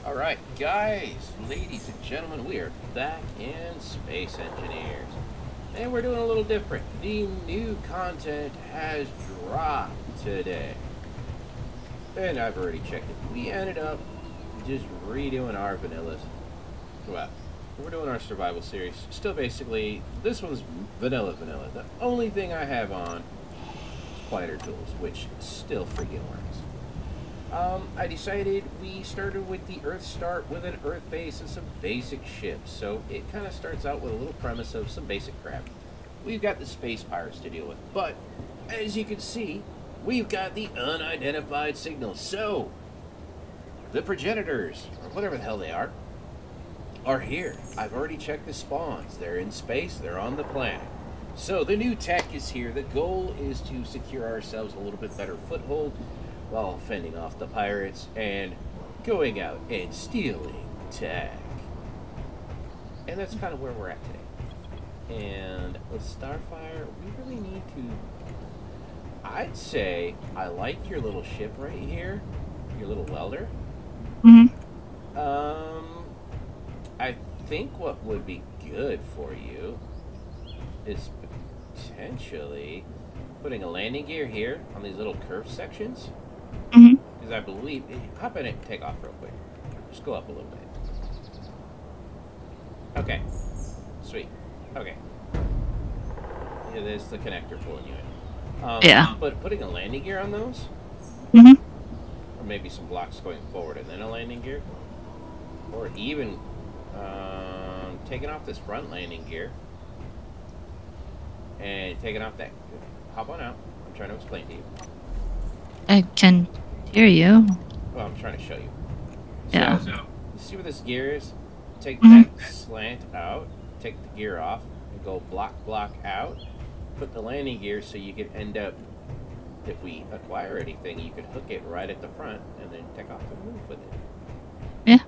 Alright, guys, ladies and gentlemen, we are back in Space Engineers. And we're doing a little different. The new content has dropped today. And I've already checked it. We ended up just redoing our vanillas. Well, we're doing our survival series. Still basically, this one's vanilla. The only thing I have on is quieter tools, which still freaking works. I decided we started with the Earth start with an Earth base and some basic ships. So it kind of starts out with a little premise of some basic crap. We've got the space pirates to deal with, but as you can see, we've got the unidentified signals. So the progenitors, or whatever the hell they are here. I've already checked the spawns. They're in space. They're on the planet. So the new tech is here. The goal is to secure ourselves a little bit better foothold while fending off the pirates and going out and stealing tech. And that's kind of where we're at today. And with Starfire, we really need to... I'd say I like your little ship right here, your little welder. Mm-hmm. I think what would be good for you is potentially putting a landing gear here on these little curved sections. Mm-hmm. Because I believe... Hop in it and take off real quick. Just go up a little bit. Okay. Sweet. Okay. Yeah, there's the connector pulling you in. Yeah. But putting a landing gear on those, Mm-hmm. or maybe some blocks going forward and then a landing gear, or even taking off this front landing gear and taking off that... Hop on out. I'm trying to explain to you. I can hear you. Well, I'm trying to show you. Yeah. So, you see where this gear is? Take Mm-hmm. that slant out, take the gear off, and go block out. Put the landing gear so you can end up, if we acquire anything, you can hook it right at the front and then take off and move with it. Yeah.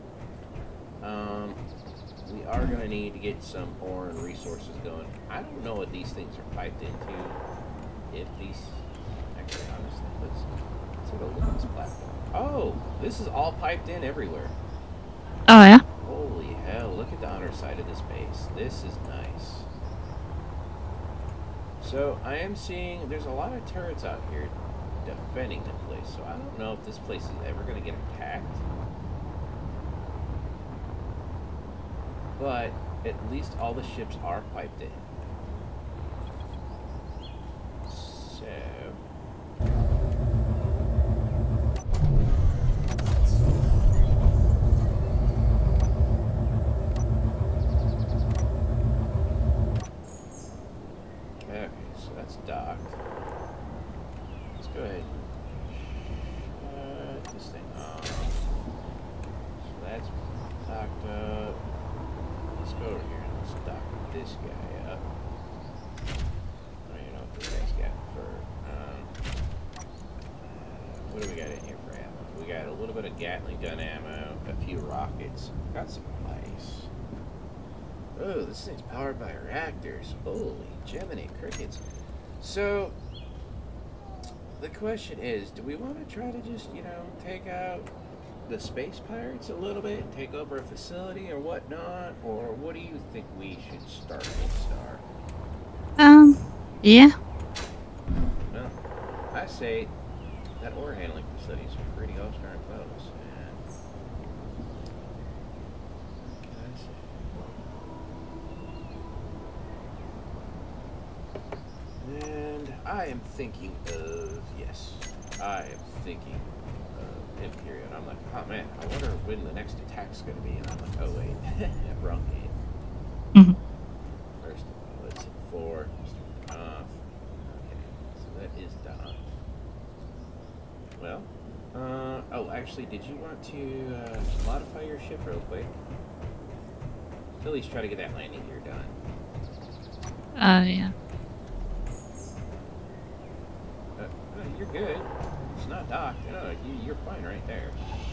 We are going to need to get some ore and resources going. I don't know what these things are piped into. If these... Actually, honestly, let's take a look at this platform. Oh, this is all piped in everywhere. Oh, yeah? Holy hell, look at the underside of this base. This is nice. So, I am seeing there's a lot of turrets out here defending the place. So, I don't know if this place is ever going to get attacked. But, at least all the ships are piped in. So... Okay, so that's docked. Let's go ahead and shut this thing off. So that's docked up. Let's go over here and let's dock this guy up. I don't even know what this guy's got for... what do we got in here for ammo? We got a little bit of Gatling gun ammo, a few rockets. Got some ice. Oh, this thing's powered by reactors. Holy Gemini crickets. So, the question is, do we want to try to just, take out the space pirates a little bit, take over a facility or whatnot? Or what do you think we should start with, Star? Yeah. Well, I say that ore handling facility is pretty darn close. And I am thinking of, yes, I am thinking of Imperial. And I'm like, oh man, I wonder when the next attack's going to be. And I'm like, oh wait, wrong game. Mm-hmm. First of all, let's hit 4, just turn it off. Okay, so that is done. Well, oh, actually, did you want to modify your ship real quick? At least try to get that landing gear done. Yeah. You're good. It's not docked. No, you're fine right there.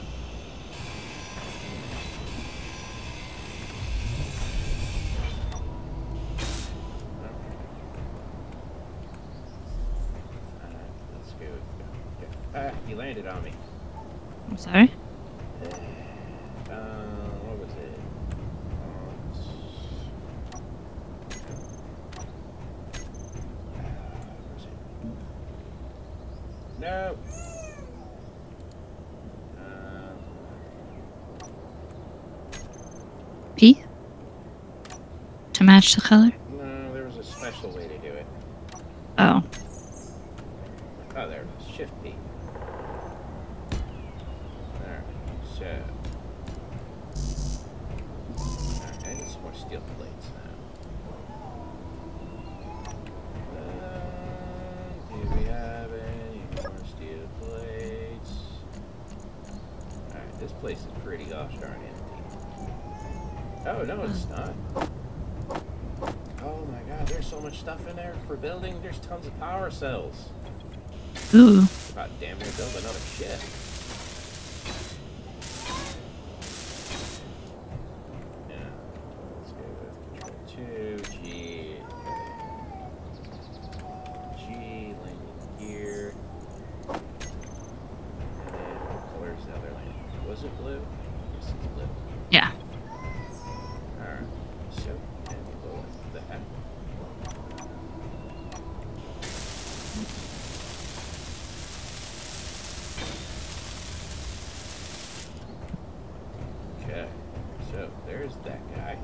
Let's go. You landed on me. I'm sorry? No. P? To match the color? No, there was a special way to do it. Oh. Oh, there it is. Shift P. Alright, so. Alright, I need some more steel plates now. Do we have any more steel plates? Alright, this place is pretty gosh darn empty. Oh, no, it's not. Oh my god, there's so much stuff in there for building. There's tons of power cells. Ooh. God damn near build another ship. Yeah. Let's go with Control 2, G. G, landing gear. And then what color is the other landing? Was it blue? Yes, it's blue. Yeah. Alright. So, and we'll go with that. Okay, so there's that guy.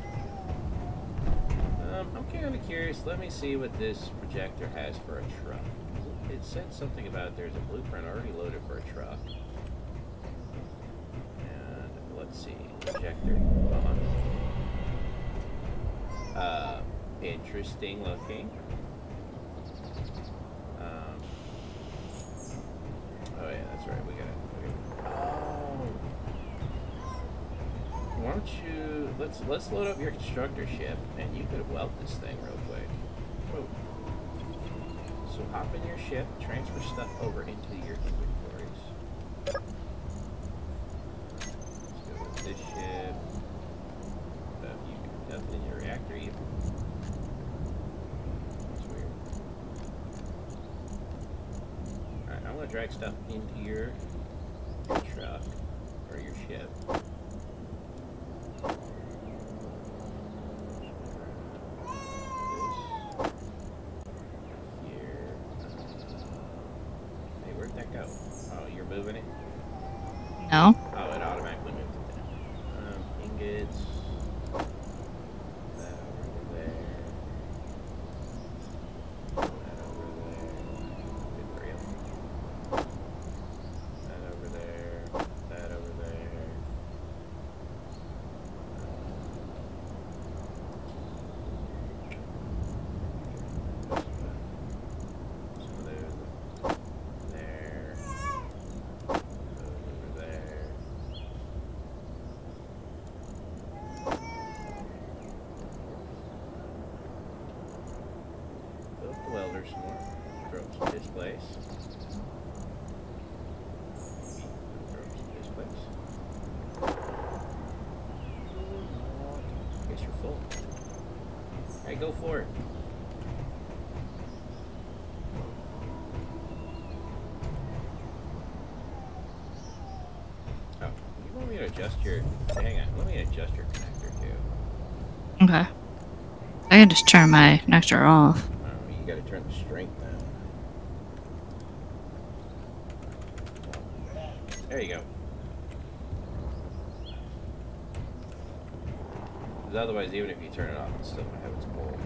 I'm kind of curious. Let me see what this projector has for a truck. It said something about there's a blueprint already loaded for a truck. And let's see, projector. Interesting looking. Oh yeah, that's right. We gotta. Oh. Why don't you let's load up your constructor ship and you could weld this thing real quick. Oh. So hop in your ship, transfer stuff over into your inventories. Let's go with this ship. You can nothing in your reactor even. That's weird. Alright, I want to drag stuff into your truck or your ship. Moving it? No. Oh, it automatically moved it down. Ingots. That over there. That over there. Good for you. That over there. That over there. Some of those there. Some more. Throw some displays. Throw some displays. Guess you're full. Alright, go for it. Oh, you want me to adjust your... Hang on, let me adjust your connector too. Okay. I can just turn my connector off. You gotta turn the strength down. There you go. Because otherwise, even if you turn it off, it's still gonna have its pull.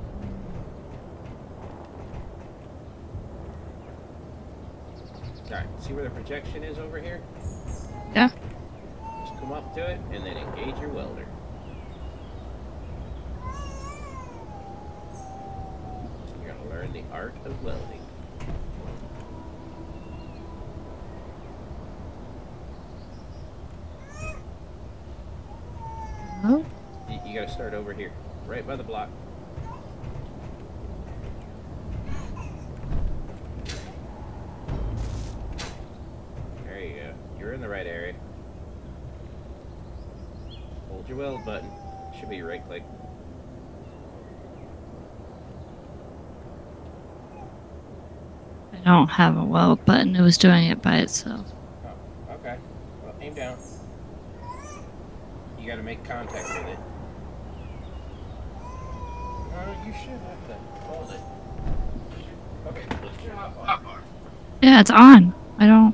Alright, see where the projection is over here? Yeah. Just come up to it and then engage your welder. Learn the art of welding. Oh. You gotta start over here, right by the block. There you go. You're in the right area. Hold your weld button. Should be your right click. I don't have a weld button. It was doing it by itself. Oh, okay. Well, aim down. You gotta make contact with it. You should have to hold it. Okay, lift your hot bar. Yeah, it's on. I don't.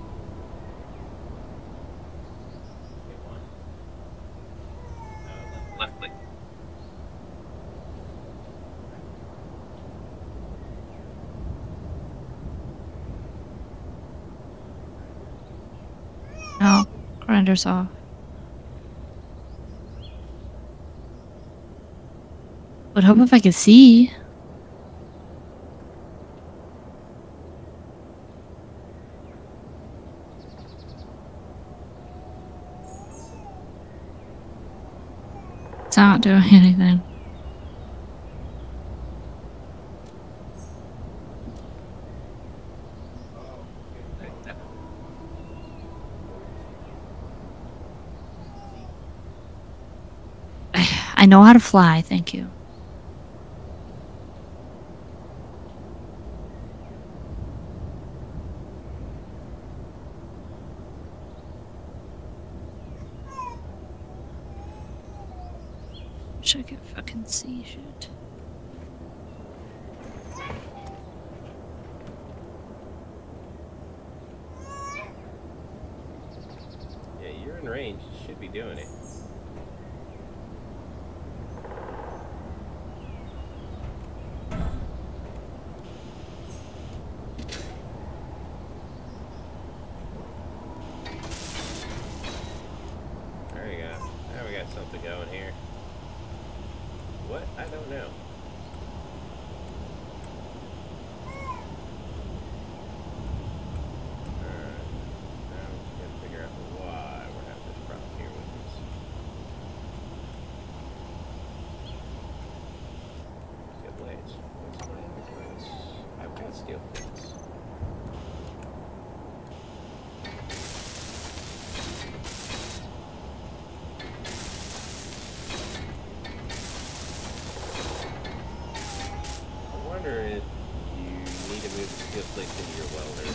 Left click. No. Grinder's off. Would hope if I could see. It's not doing anything. I know how to fly, thank you. Wish I could fucking see shit. Yeah, you're in range. You should be doing it. There you go. Now we got something going here. What? I don't know. Alright. Now we just gotta figure out why we're having this problem here with this. Steel blades. What's my blades? I've got steel blades. I wonder if you need to move the steel plates into your welder.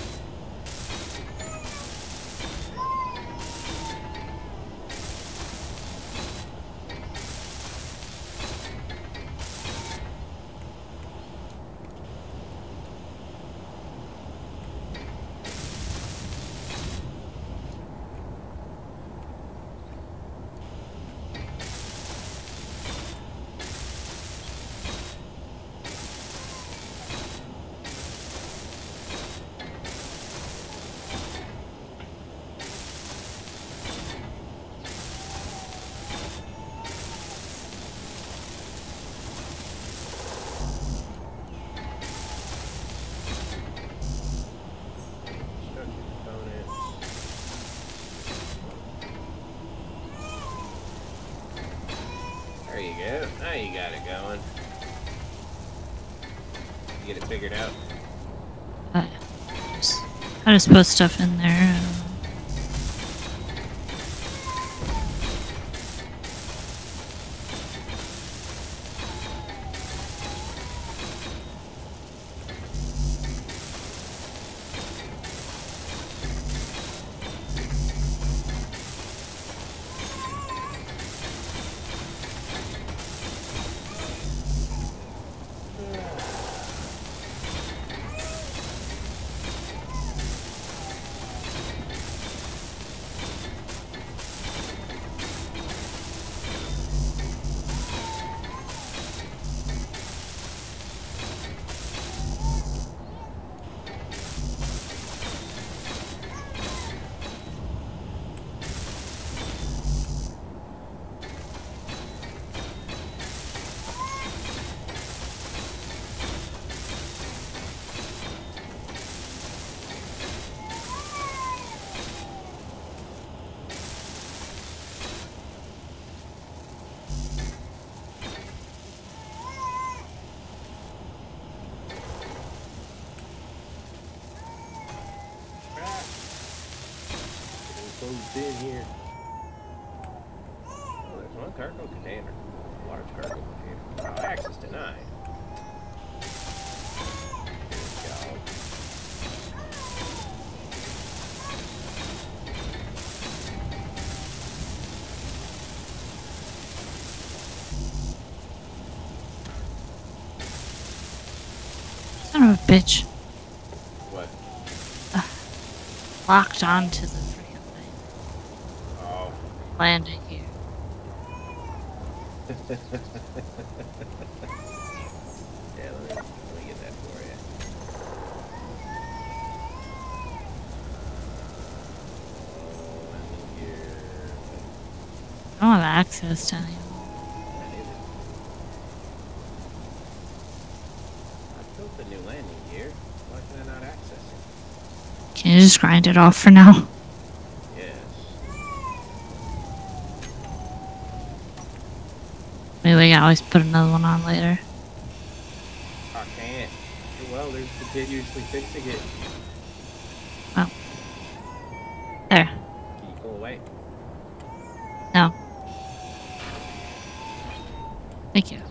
Construction components. There you go. Now you got it going. You get it figured out. I just put stuff in there. I don't know. Closed in here. Oh, there's one cargo container. Large cargo container. Oh, access denied. Good job. Son of a bitch. What? locked onto the freaking thing. Oh. Landing here. Yeah, let me get that for you. Landing gear. I don't have access to any of them. I need it. I built the new landing gear. Why can I not access it? Can you just grind it off for now? Yes. Maybe we can always put another one on later. I can't. Your welder's continuously fixing it. Oh. There. Can you pull away? No. Thank you.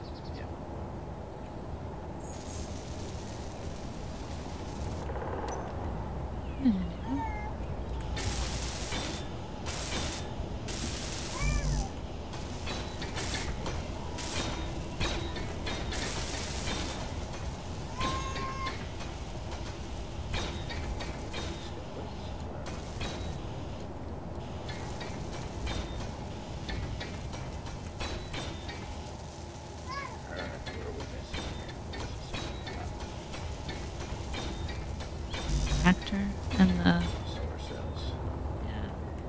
Actor and the Solar cells. yeah.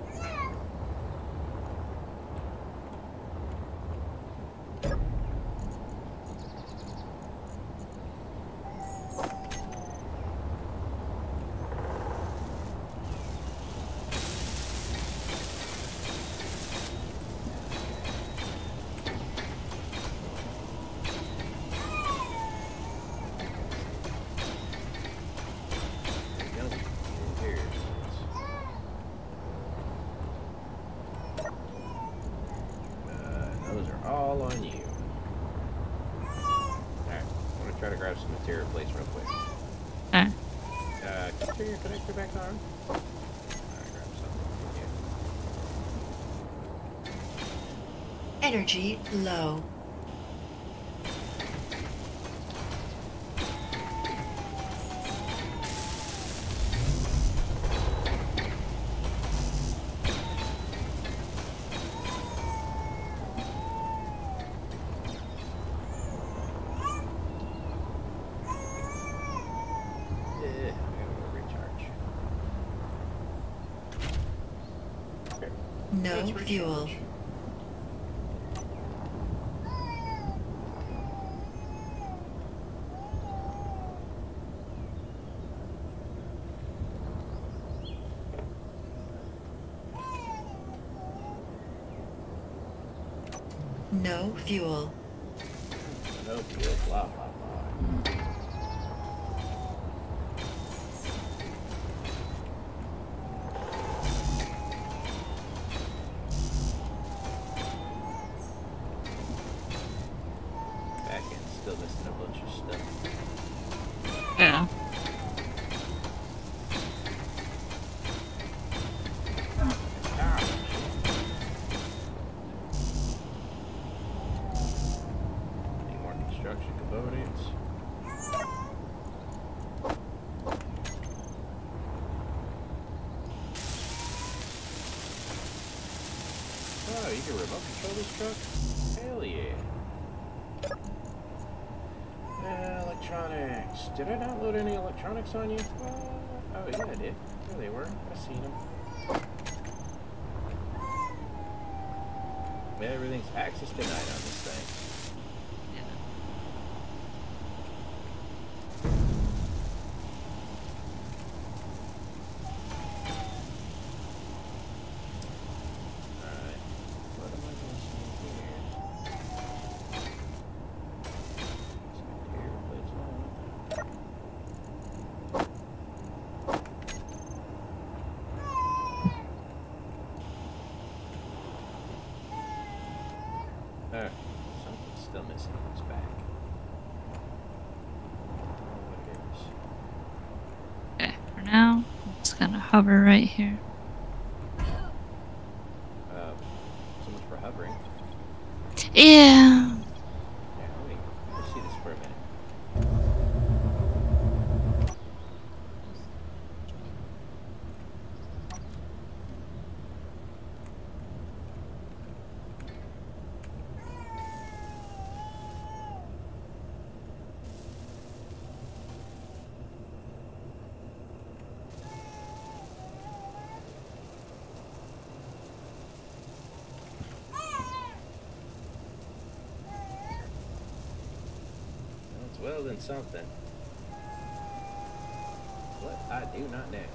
Those are all on you. Alright, I'm gonna try to grab some material plates real quick. Okay. Can you turn your connector back on? Alright, grab something. Energy low. No fuel. No fuel. No fuel, blah, blah, blah. Back end still missing a bunch of stuff. Yeah. Need more construction components. Oh, you can remote control this truck? Hell yeah. Electronics. Did I not load any electronics on you? Oh yeah, I did. There they were. I seen them. Everything's access denied on this thing. Alright. What am I going to see here? Here, place on. Alright, something's still missing on his back. What it is. Okay, for now, I'm just gonna hover right here. So much for hovering. Yeah. Yeah, let me see this for a minute. building something. What? I do not know.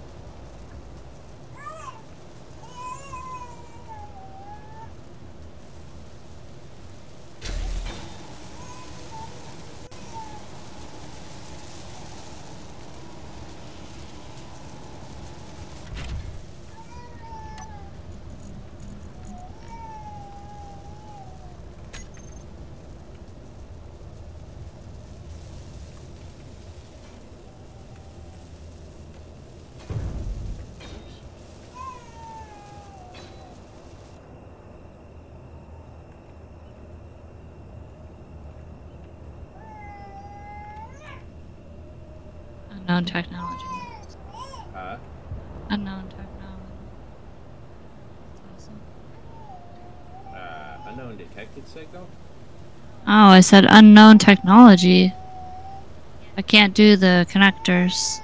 Unknown technology. Huh? Unknown technology. That's awesome. Unknown detected signal? Oh, I said unknown technology. I can't do the connectors.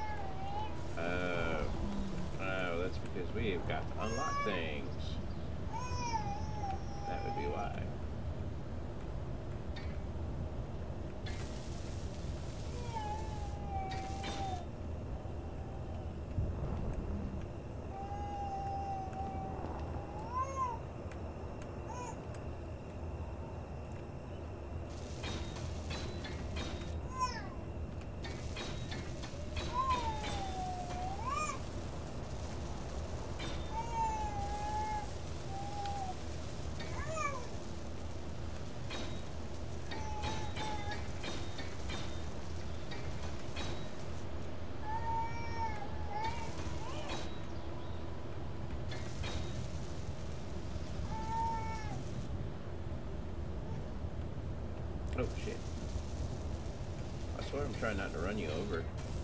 Oh, that's because we've got to unlock things. That would be why. Oh shit. I swear I'm trying not to run you over.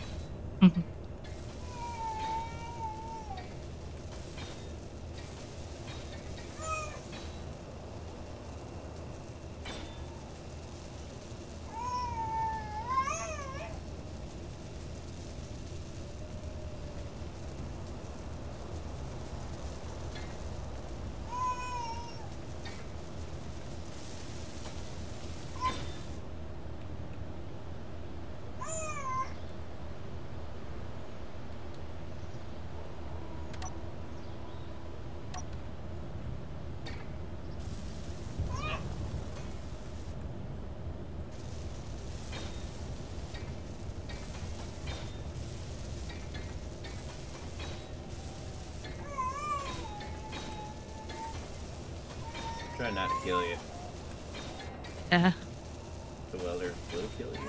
Try not to kill you. Yeah. The welder will kill you.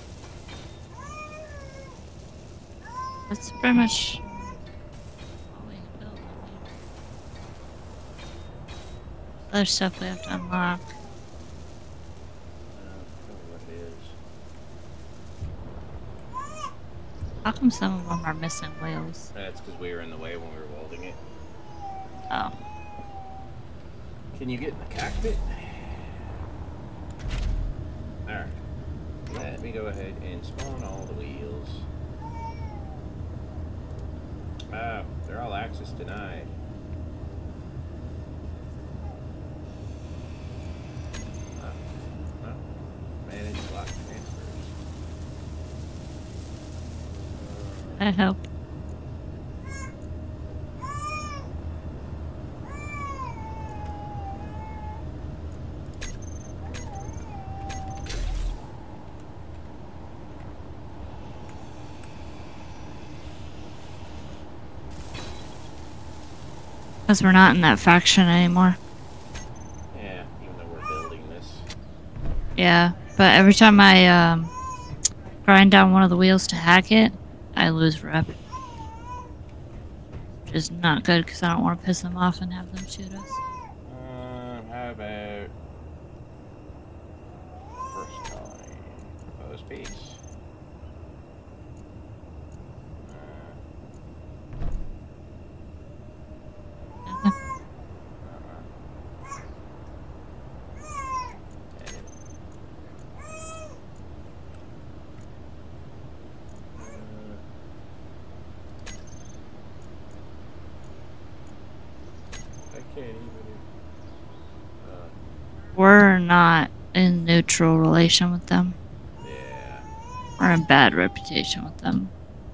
That's pretty much all we can build. Other stuff we have to unlock. Tell me what it is. How come some of them are missing wheels? That's because we were in the way when we were welding it. Oh. Can you get in the cockpit? Alright. Let me go ahead and spawn all the wheels. Oh, they're all access denied. Manage block transfers. I help. Because we're not in that faction anymore. Yeah, even though we're building this. Yeah, but every time I grind down one of the wheels to hack it, I lose rep. Which is not good because I don't want to piss them off and have them shoot us. How about first time propose peace? We're not in neutral relation with them. Yeah. Or a bad reputation with them.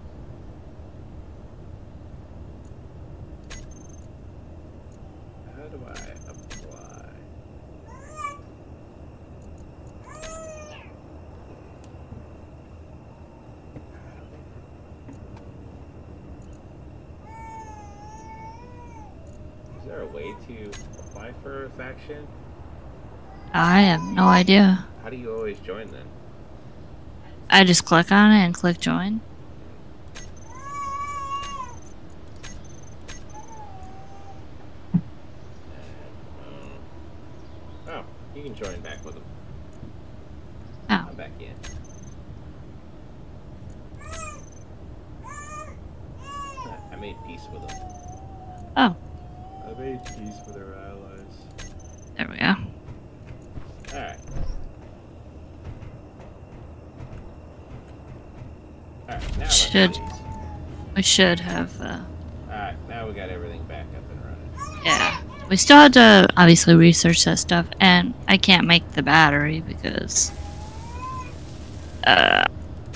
How do I apply? Is there a way to apply for a faction? I have no idea. How do you always join then? I just click on it and click join. Oh, you can join back with them. Oh. I'm back in. I made peace with them. Oh, I made peace with our allies. there we go. Alright. Alright, now Should- let's do We should have, Alright, now we got everything back up and running. yeah. We still had to obviously research that stuff, and I can't make the battery because, Why?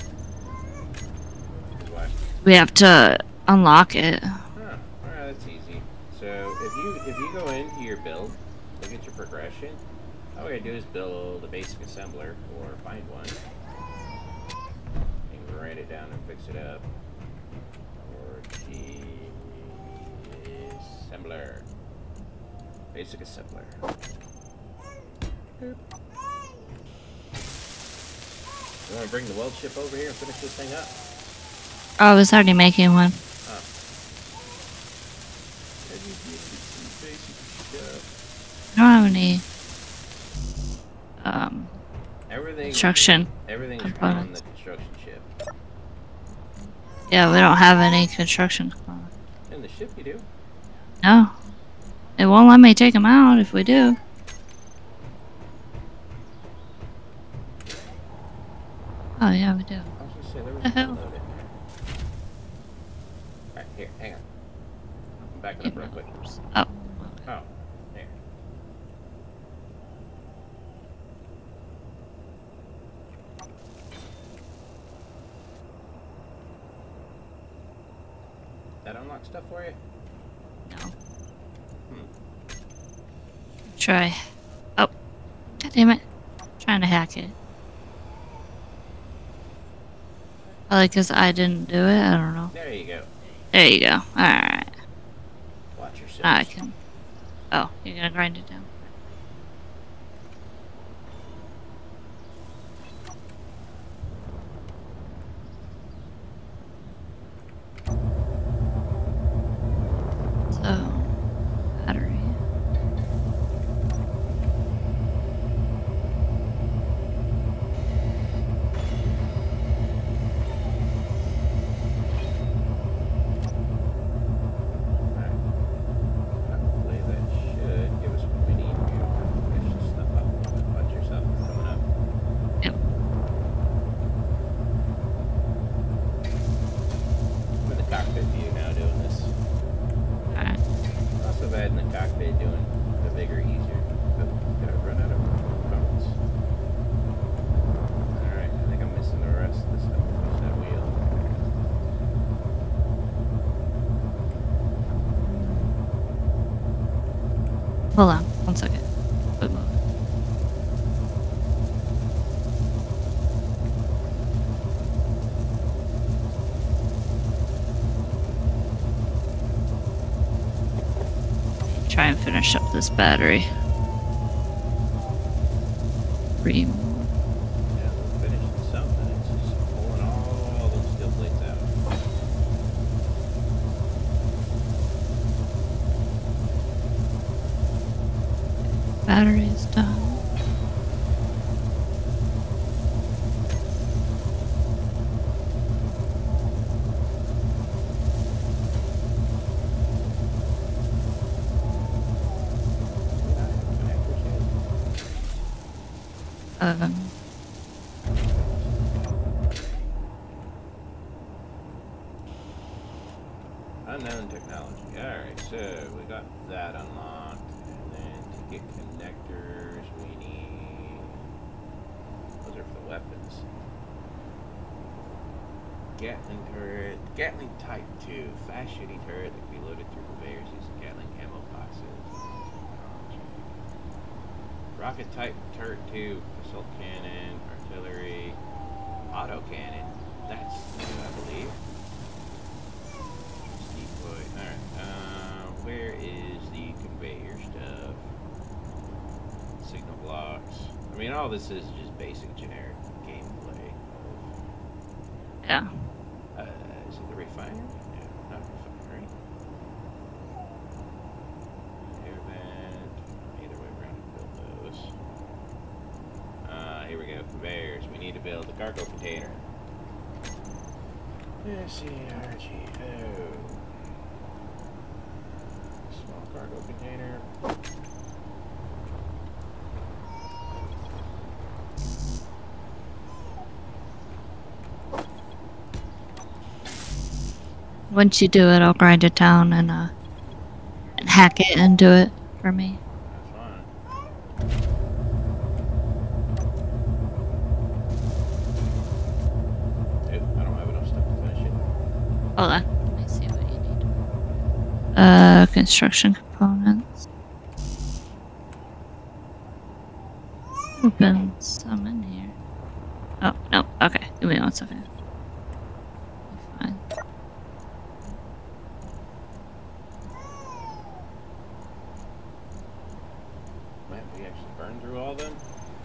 we have to unlock it. Huh. Alright, that's easy. So if you go into your build, look at your progression, all we gotta do is build a basic assembler or find one. And write it down and fix it up. Or assembler. Basic assembler. Boop. You wanna bring the weld ship over here and finish this thing up? Oh, I was already making one. Oh. I don't have any, Everything. construction. Everything's on the components. construction ship. Yeah, we don't have any construction components. In the ship, you do. No. It won't let me take them out if we do. Oh, yeah, we do. I was just saying, there was The a hell? download in there. Alright, here, hang on. I'm backing up real quick. Oh. Oh, there. That unlock stuff for you? No. Hmm. Try. Oh. God damn it. Trying to hack it. Probably because I didn't do it. I don't know. There you go. There you go. Alright. Watch yourself. Now I can. Oh, you're gonna grind it down. So, battery. Hopefully that should give us what we need to finish this stuff up a little bit. Watch yourself coming up. Yep. I'm in the cockpit view now doing this. Alright. Not so bad in the cockpit doing the bigger, easier. Oh, did I run out of components? Alright, I think I'm missing the rest of the stuff. Finish that wheel. Hold on. 1 second. Quit moving. Try and finish up this battery. Remove. Yeah, we're finishing something. It's just pulling all those steel plates out. Battery is done. Um, Unknown technology. Alright, so we got that unlocked. And then to get connectors, we need. Those are for the weapons. Gatling turret. Gatling Type 2. Fast shooting turret that can be loaded through conveyors using Gatling ammo boxes. Rocket Type turret 2. Assault cannon. Artillery. Auto cannon. That's new, I believe. Decoy. Alright. Where is the conveyor stuff? Signal blocks. I mean, all this is just basic generic gameplay. Yeah. Is it the refinery? No, not refinery. Air vent. Either way, we're going to build those. Here we go. Conveyors. We need to build the cargo container. S-E-R-G-O. Small cargo container. Once you do it, I'll grind it down and hack it and do it for me. That's fine. Dude, I don't have enough stuff to finish it. Hold on. Let me see what you need. Construction components. Open some in here. Oh, no. Okay. Give me 1 second. Fine. Man, we actually burned through all of them.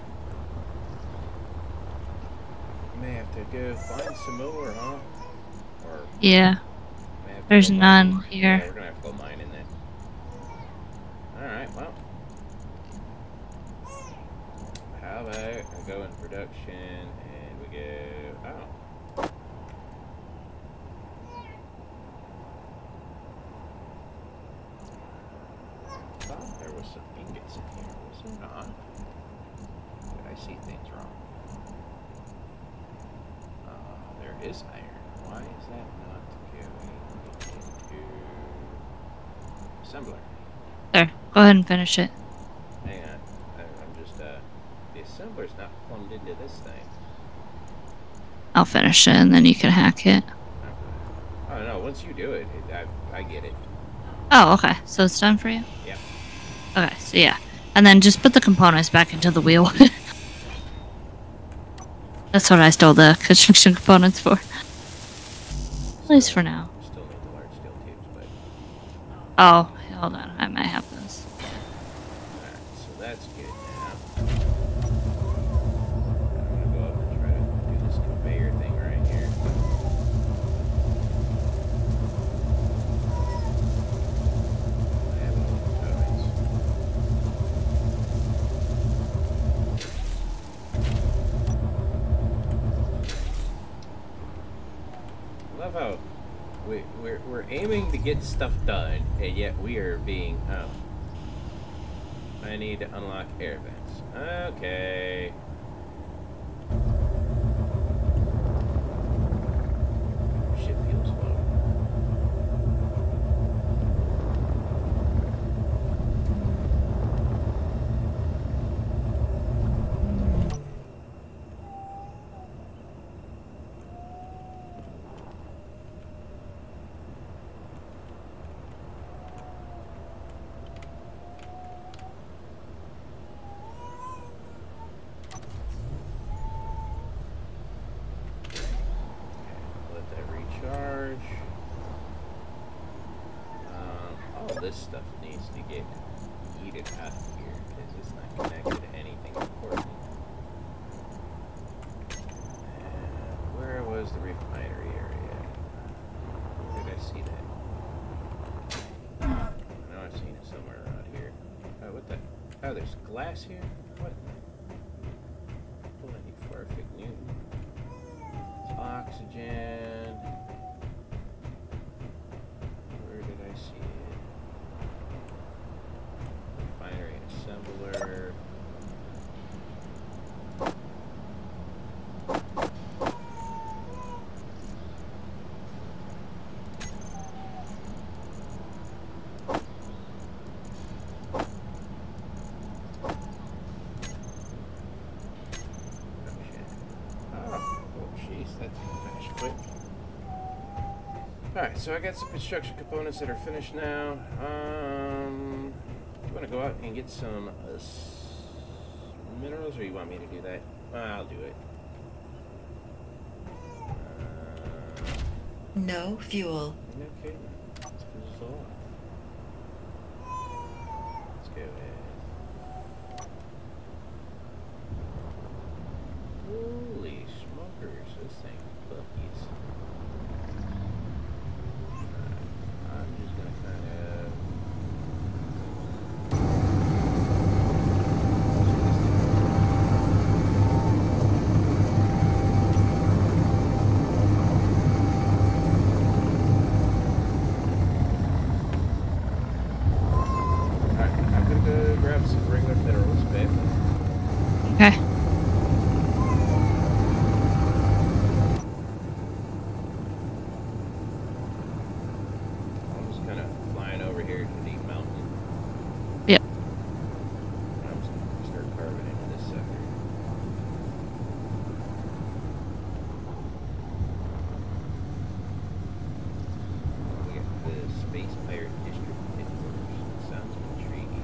May have to go find some more, huh? Or Yeah. may have to There's go none mine. here. Yeah, we're gonna have to go mining then. Alright, well. How about I go in production and we go. Oh. I thought there was some ingots in here, was there not? Did I see things wrong? There is iron. Why is that not going into assembler? There. Go ahead and finish it. Hang on. I'm just, the assembler's not plumbed into this thing. I'll finish it and then you can hack it. Oh, no, once you do it, I get it. Oh, okay. So it's done for you? Yep. Okay, so yeah. And then just put the components back into the wheel. That's what I stole the construction components for. At least for now. Still need the large steel tubes, but... Oh, hold on. I might have those. Alright, so that's good now. I'm gonna go up and try to do this conveyor thing right here. I have all the toys. I love how we're aiming to get stuff done, and yet we are being I need to unlock air vents. Okay. Ship feels low. Let that recharge. All this stuff needs to get yeeted out of here because it's not connected to anything important. And where was the refinery area? Where did I see that? I know I've seen it somewhere around here. Oh, what the? Oh, there's glass here? What? Pulling you perfect Newton. Oxygen. Where did I see it? Refinery and assembler. Oh, jeez, that didn't finish quick. Alright, so I got some construction components that are finished now. Do you want to go out and get some minerals, or you want me to do that? I'll do it. No fuel. Okay, let's do this all. Let's go ahead. Holy smokers, this thing buckies. I'm just gonna kind of. Okay. I'm just kind of flying over here to the mountain. Yep. I'm just going to start carving into this sucker. We got the Space Pirate District headquarters. Sounds intriguing.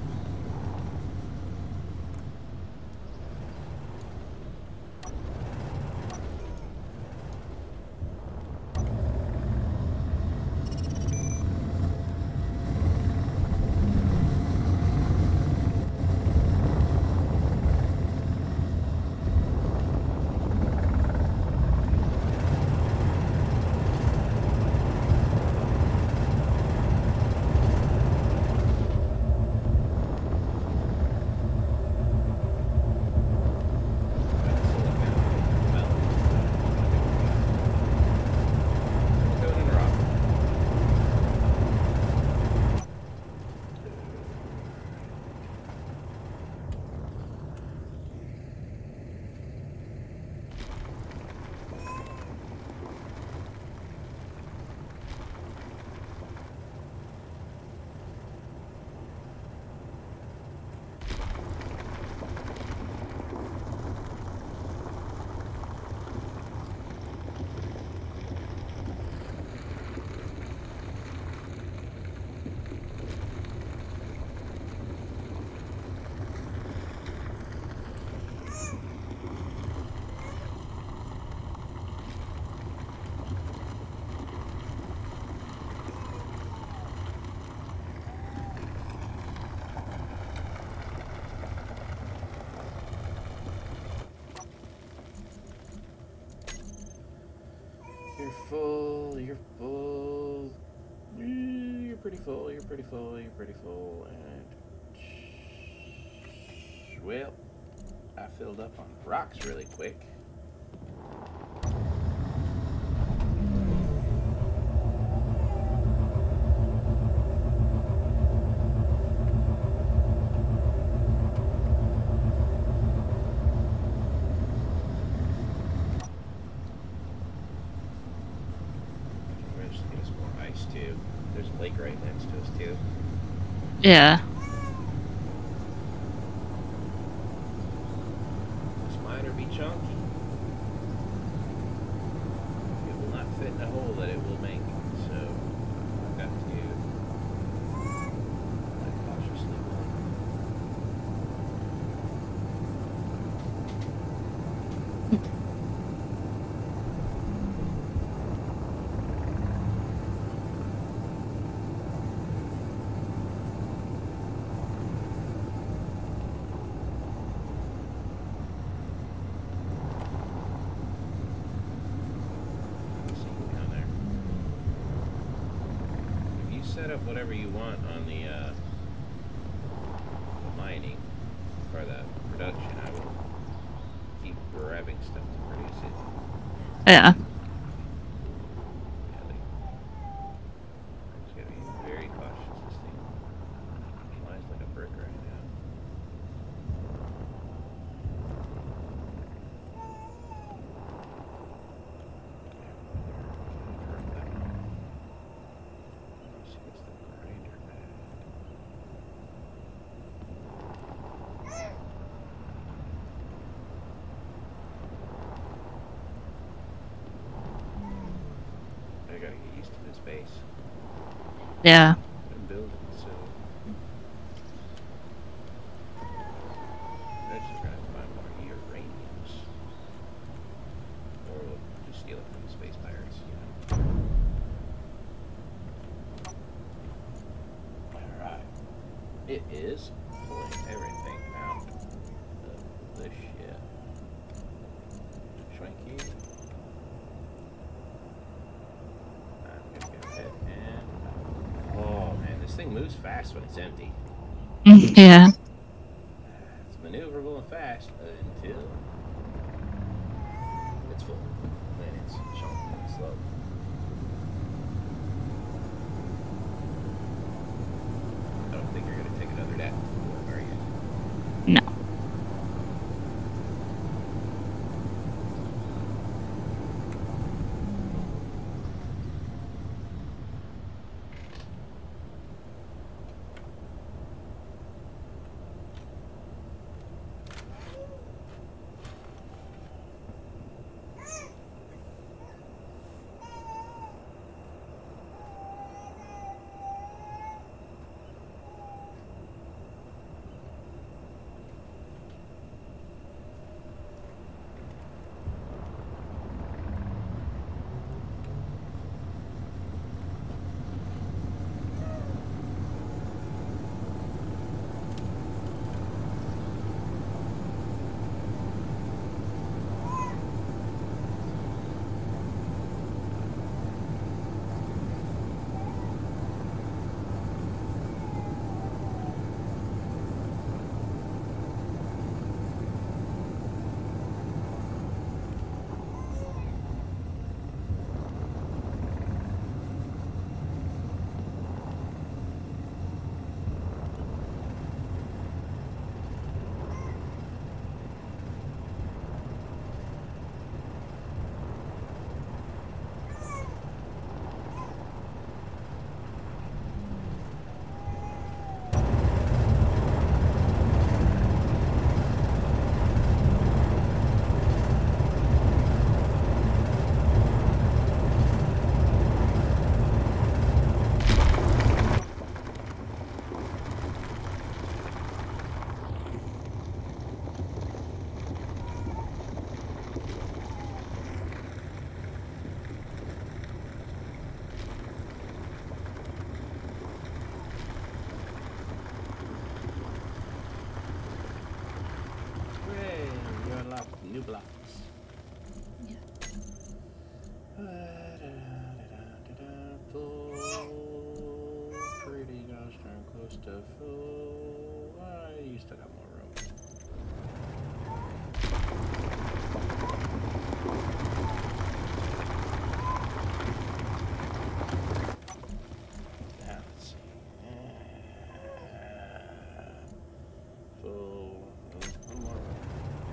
You're full, you're full. You're pretty full, you're pretty full, you're pretty full. And. Well, I filled up on rocks really quick. Too. There's a lake right next to us too. Yeah. This miner be chunky. It will not fit in a hole that it will make, so I've got to cautiously set up whatever you want on the mining or the production. I will keep grabbing stuff to produce it. Yeah. Just gotta be very cautious. This thing flies like a brick right now. space. Yeah. And buildings, so eventually we're gonna have to find more uraniums. Or we'll just steal it from the space pirates, you know. Alright. It is pulling everything out of the ship. Schwanky. I'm gonna go ahead and... Oh man, this thing moves fast when it's empty. Yeah. It's maneuverable and fast until it's full. Then it's showing slow. I don't think you're gonna take another nap before, are you? No. Hooray! You unlocked new blocks. Full. Pretty gosh darn close to full. You still got more room. Now let's see. Full. One more room.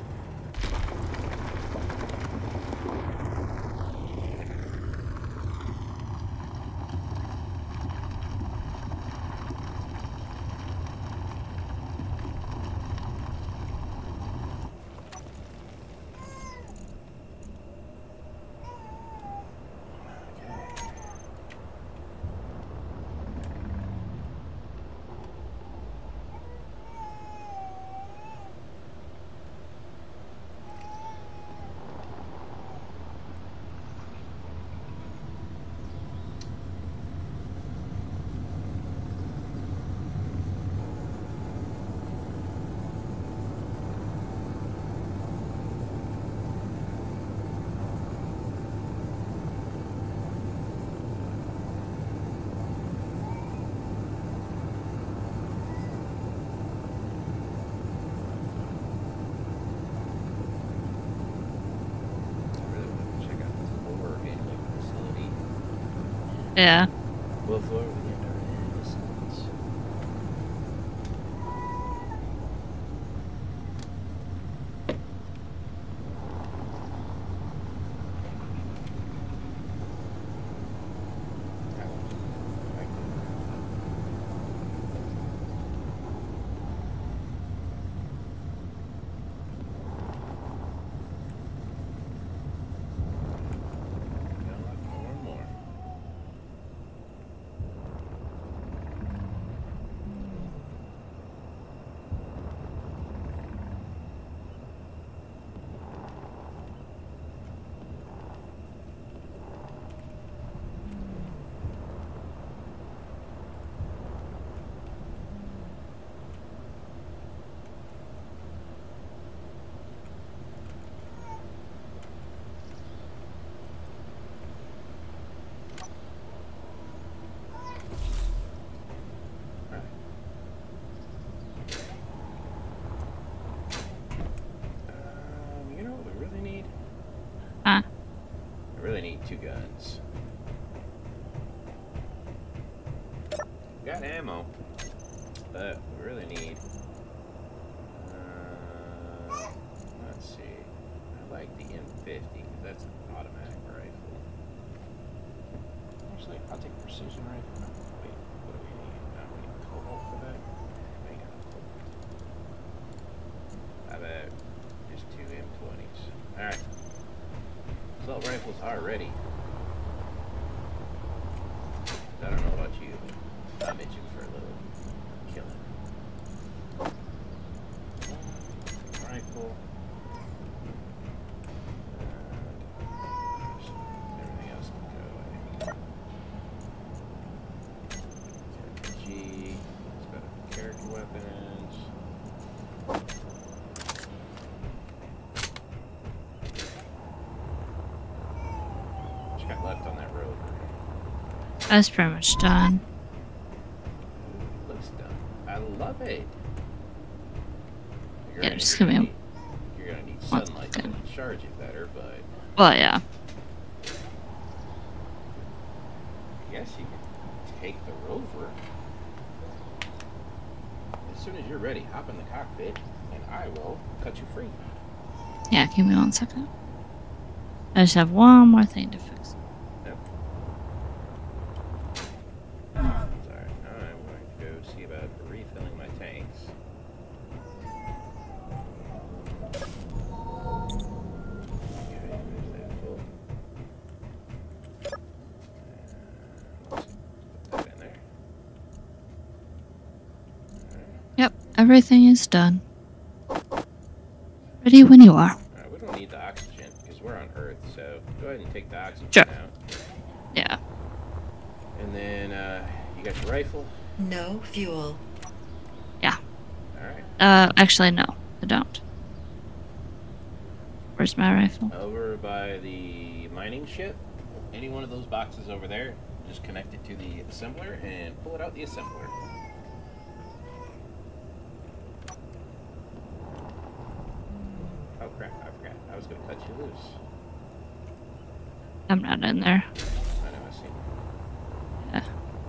Yeah. Before we get our innocence. ammo, but we really need. Let's see. I like the M50 because that's an automatic rifle. Actually, I'll take a precision rifle. Wait, what do we need? We need cobalt for that. I ain't got no cobalt. How about just 2 M20s? All right. Assault rifles are ready. I don't know about you, but I'm itching for a little killing. Rifle. Everything else can go away. G. It's got character weapons. What you got left on that road? That's pretty much done. Looks done. I love it. Yeah, just give me a... You're gonna need sunlight to charge it better, but Well, yeah. I guess you can take the rover. As soon as you're ready, hop in the cockpit, and I will cut you free. Yeah, give me 1 second. I just have one more thing to fix. Yep. Sorry, I'm going to go see about refilling my tanks. Okay, there's that full. Put that in there. Yep, everything is done. Ready when you are. Alright, we don't need the oxygen because we're on Earth, so go ahead and take the oxygen Sure. out. Yeah. And then, you got your rifle? No fuel. Yeah. Alright. Actually, no, I don't. Where's my rifle? Over by the mining ship, any one of those boxes over there, just connect it to the assembler and pull it out the assembler. Oh crap, I forgot. I was going to cut you loose. I'm not in there. I know, I see. Yeah.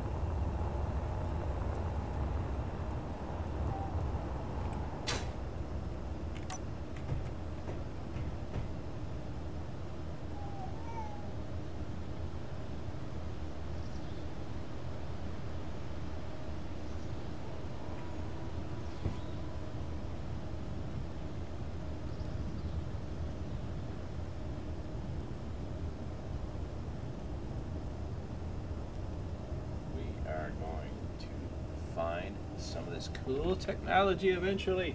We are going to find some of this cool technology eventually.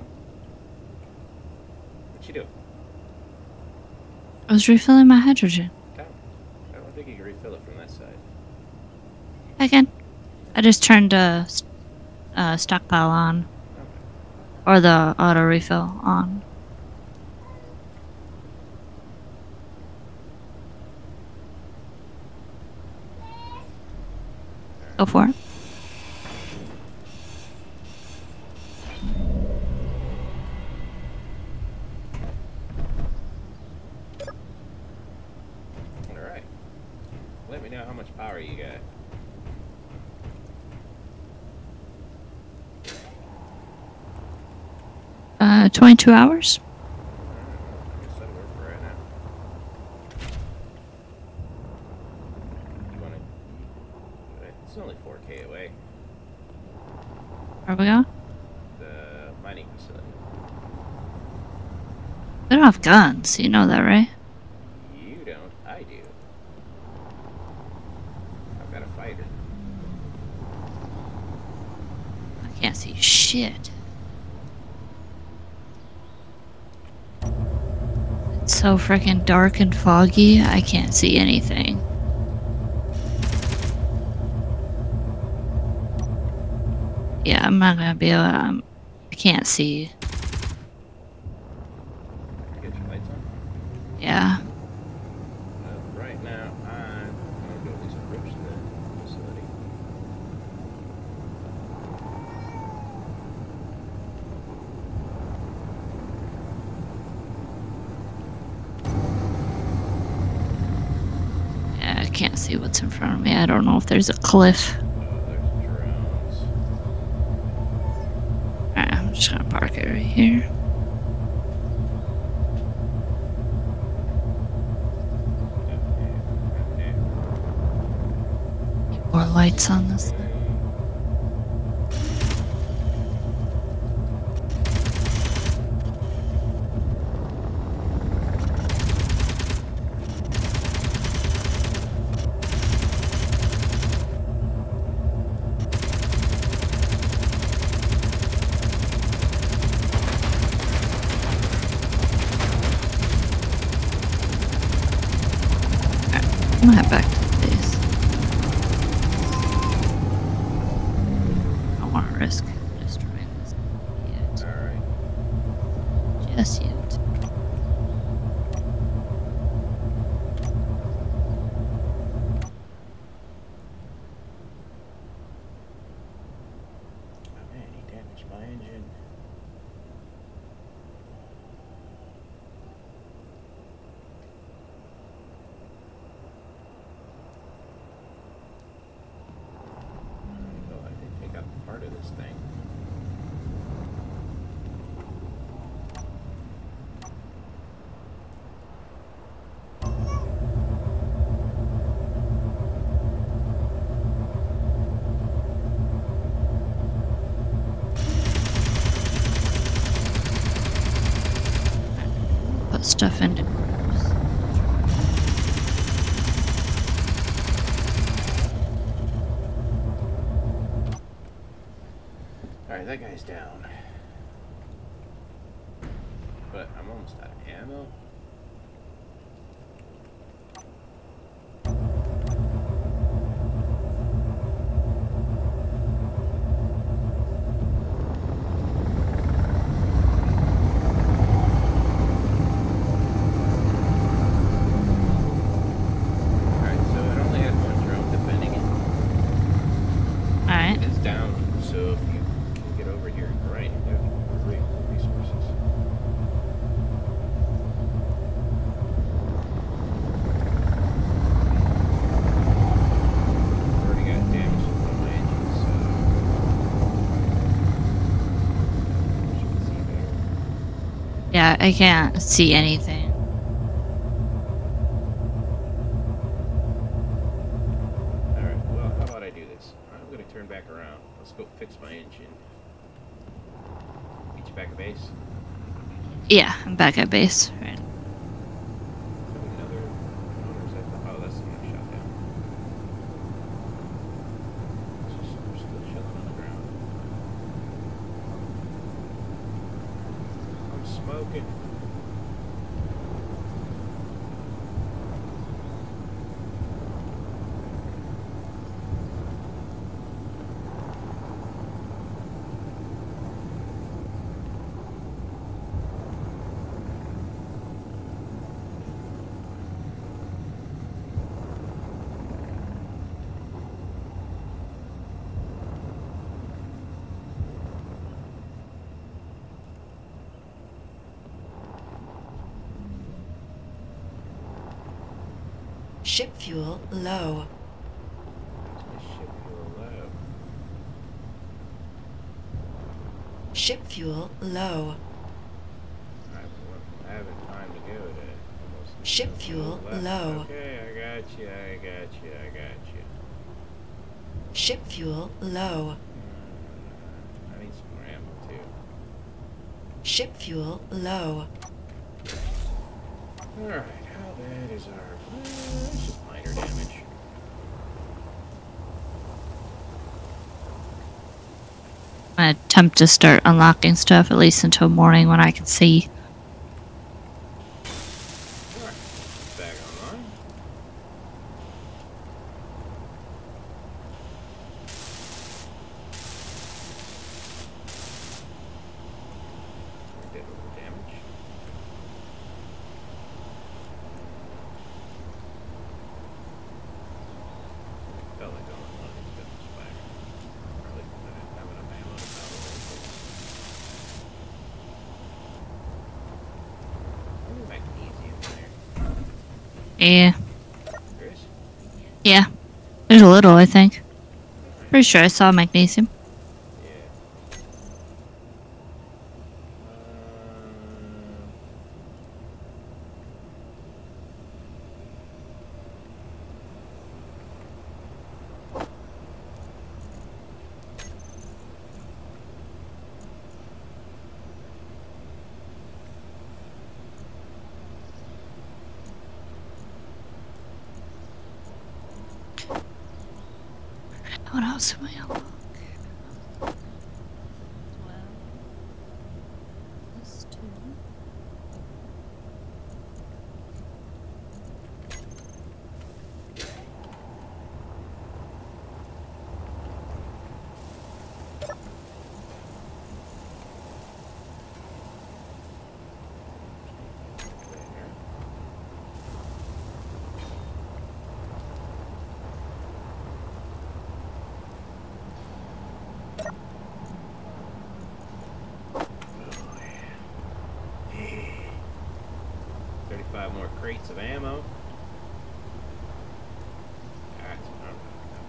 What you do? I was refilling my hydrogen. I don't think you can refill it from that side. I can. I just turned stockpile on. Okay. Or the auto refill on. Go for it. Alright. Let me know how much power you got. Uh, 22 hours? I guess that'll work for right now. You wanna... It's only 4K away. Where we going? The mining facility. We don't have guns, you know that, right? You don't, I do. I've got a fighter. I can't see shit. It's so freaking dark and foggy, I can't see anything. Yeah, I'm not gonna be able to, I can't see. Get your lights on? Yeah. Right now, I'm gonna go at least approach the facility. Yeah, I can't see what's in front of me. I don't know if there's a cliff. Oh, there's drones. I'm just gonna park it right here. More lights on this thing. I'm gonna head back to the base. I don't want to risk destroying this yet. Alright. Just yet. Oh man, he damaged my engine. Oh, I did take out part of this thing. Put stuff into groups. Alright, that guy's down. But I'm almost out of ammo. Alright, so it only had one drone defending it. Alright. It's down, so if you can get over here and grind it, that would be great for resources. Already got damage to one of my engines, so you can see better. Yeah, I can't see anything. Alright, well, how about I do this? I'm going to turn back around. Let's go fix my engine. Get you back at base. Yeah, I'm back at base. Right. Another owner's at the... Oh, that's the one I shot down. We're still chilling on the ground. I'm smoking. Ship fuel low. My ship fuel low. Ship fuel low. I went from having time to go to almost... Ship fuel left. low. Okay, I got you, I got you, I got you. Ship fuel low. I need some more ammo too. Ship fuel low. Alright, how bad is our... it's just minor damage. I'm gonna attempt to start unlocking stuff at least until morning when I can see. Alright, back online. I did a little damage. Felt like going on it's been fire. Probably because I didn't have enough ammo to power rifles. Maybe magnesium in there. Yeah. There is? Yeah. There's a little, I think. Pretty sure I saw magnesium. Yeah. What else am I unlock? 12. Plus 2. More crates of ammo. That's what I'm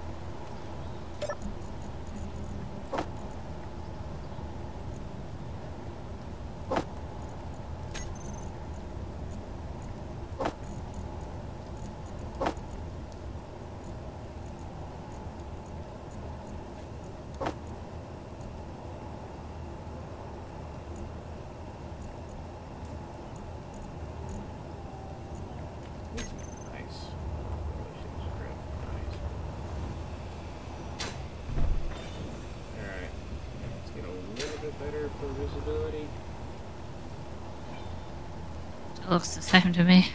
better for visibility. It looks the same to me.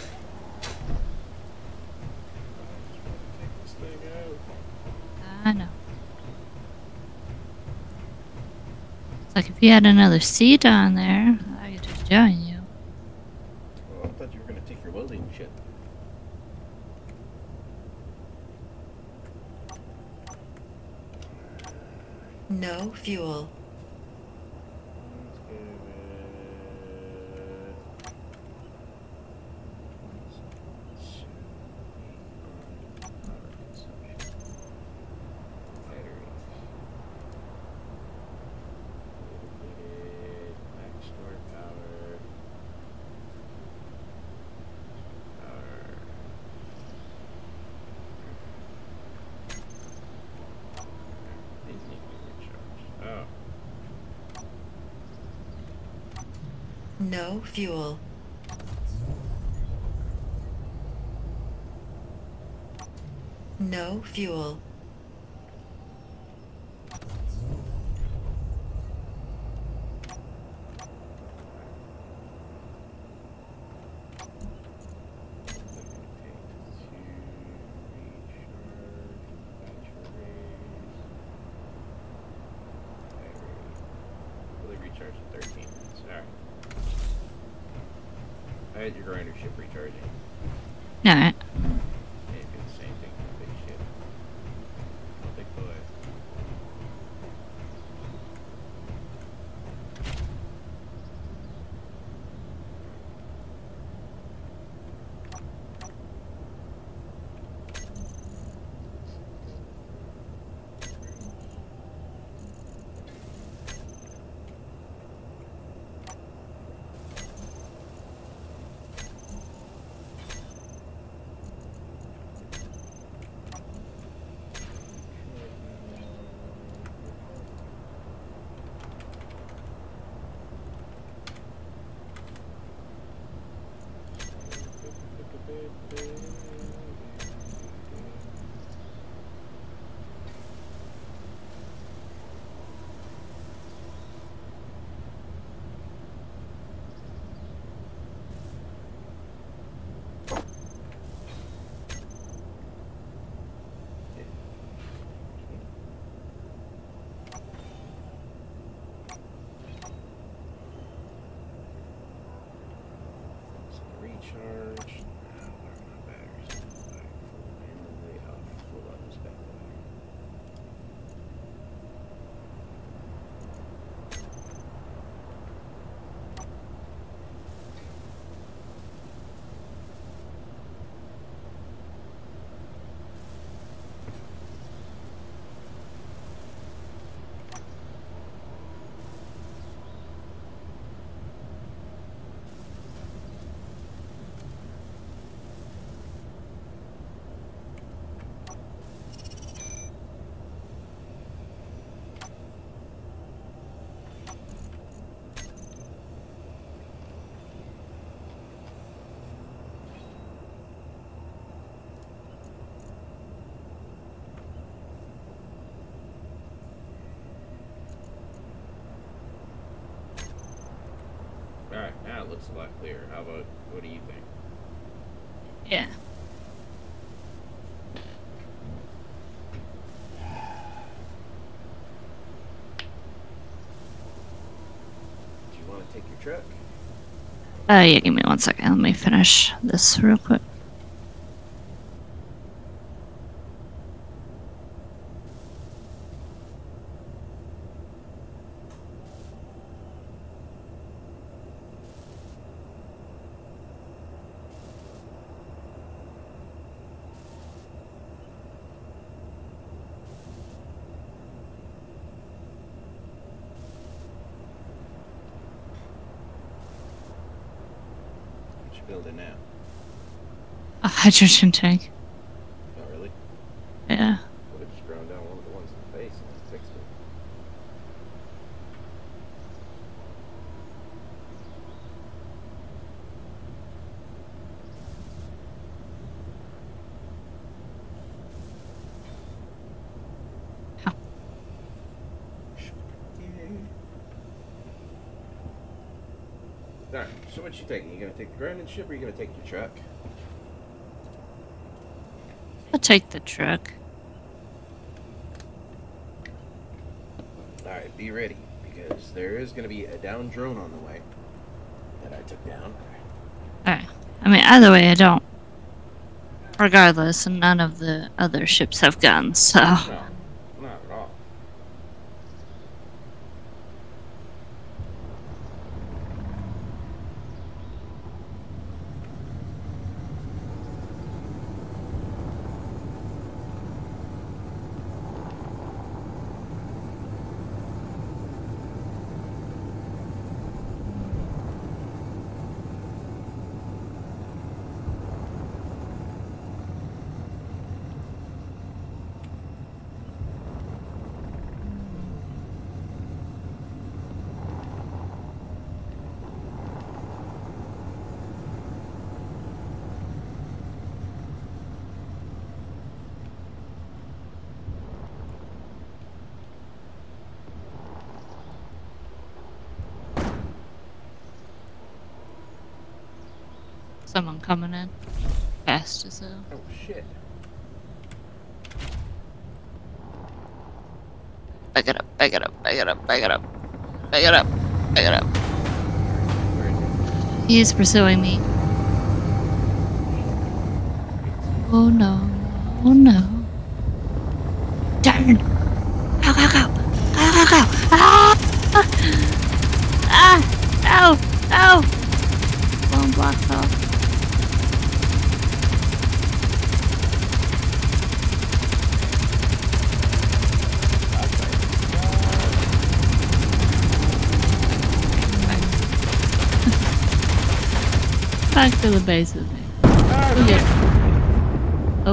Take this thing out. I know. It's like if you had another seat on there, I could just join you. Oh, I thought you were going to take your welding ship. No fuel. No fuel. No fuel. Recharge in 13 minutes. Alright. I had your grinder ship recharging. Alright. Yeah, do the same thing for the big ship. Big boy. Recharge. Where are my batteries? Full on this back battery. looks a lot clearer. How about, what do you think? Yeah. Do you want to take your truck? Yeah, give me 1 second. Let me finish this real quick. What you building now? A hydrogen tank. Oh, really? Yeah. Would have just ground down one of the ones in the face and then fixed it. How? Alright, so what you taking? You gonna take the grounded ship or you gonna take your truck? I'll take the truck. Alright, be ready, because there is gonna be a down drone on the way that I took down. Alright. I mean, either way, I don't. Regardless, none of the other ships have guns, so. No, not at all. Someone coming in. Fast as hell. Oh shit. Back it up, back it up, back it up, back it up. Back it up, back it up. Where is it? He is pursuing me. Oh no, oh no. Darn! Go, go, go! Go, go, go! Ah! Ah! Ow! Ow! Blown blocks off. Back to the base with me. Okay. Oh.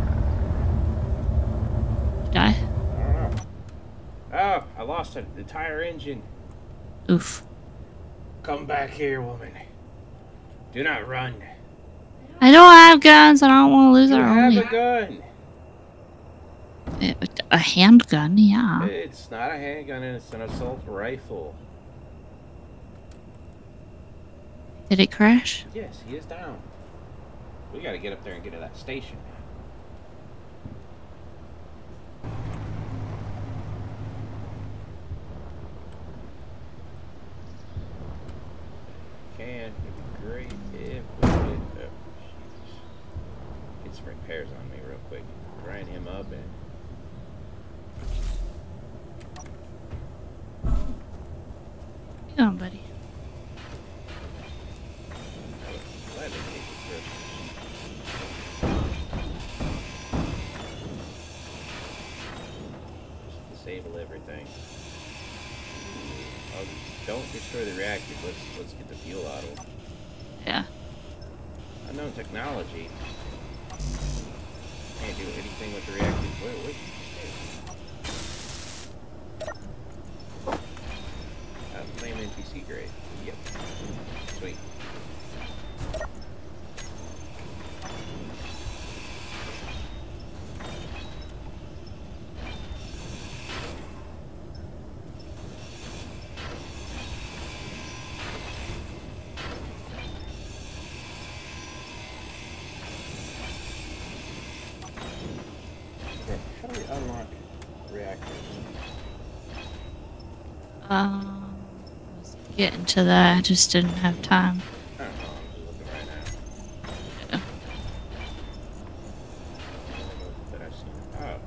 Did I? I don't know. Oh, I lost the entire engine. Oof. Come back here, woman. Do not run. I don't have guns. I don't want to lose You our have only. a gun. A handgun, yeah. It's not a handgun, it's an assault rifle. Did it crash? Yes, he is down. We gotta get up there and get to that station. It'd be great if we could. Oh, jeez. Get some repairs on me real quick. Grind him up and. Come on, buddy. Glad they take the trip. Just disable everything. Oh, don't destroy the reactors. Let's get the fuel out of them. Yeah. Unknown technology. Can't do anything with the reactors. Wait. Flame NPC grade. Yep. Sweet. I was getting to that. I just didn't have time. I don't know. I'm just looking right now. Yeah. That I've seen. Oh.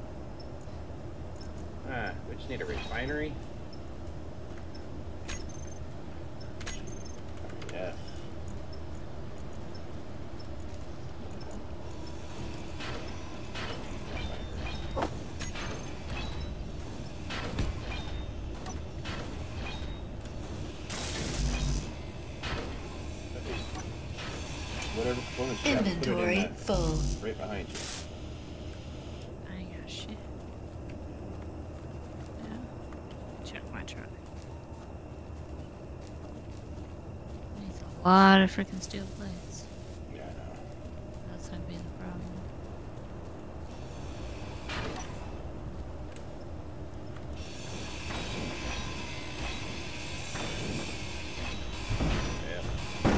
We just need a refinery. Yeah. Whatever components you have, put it in Inventory that full. right behind you. I ain't got shit. Yeah. Check my truck. Needs a lot of freaking steel plates. Yeah, I know. That's gonna be the problem. Yeah.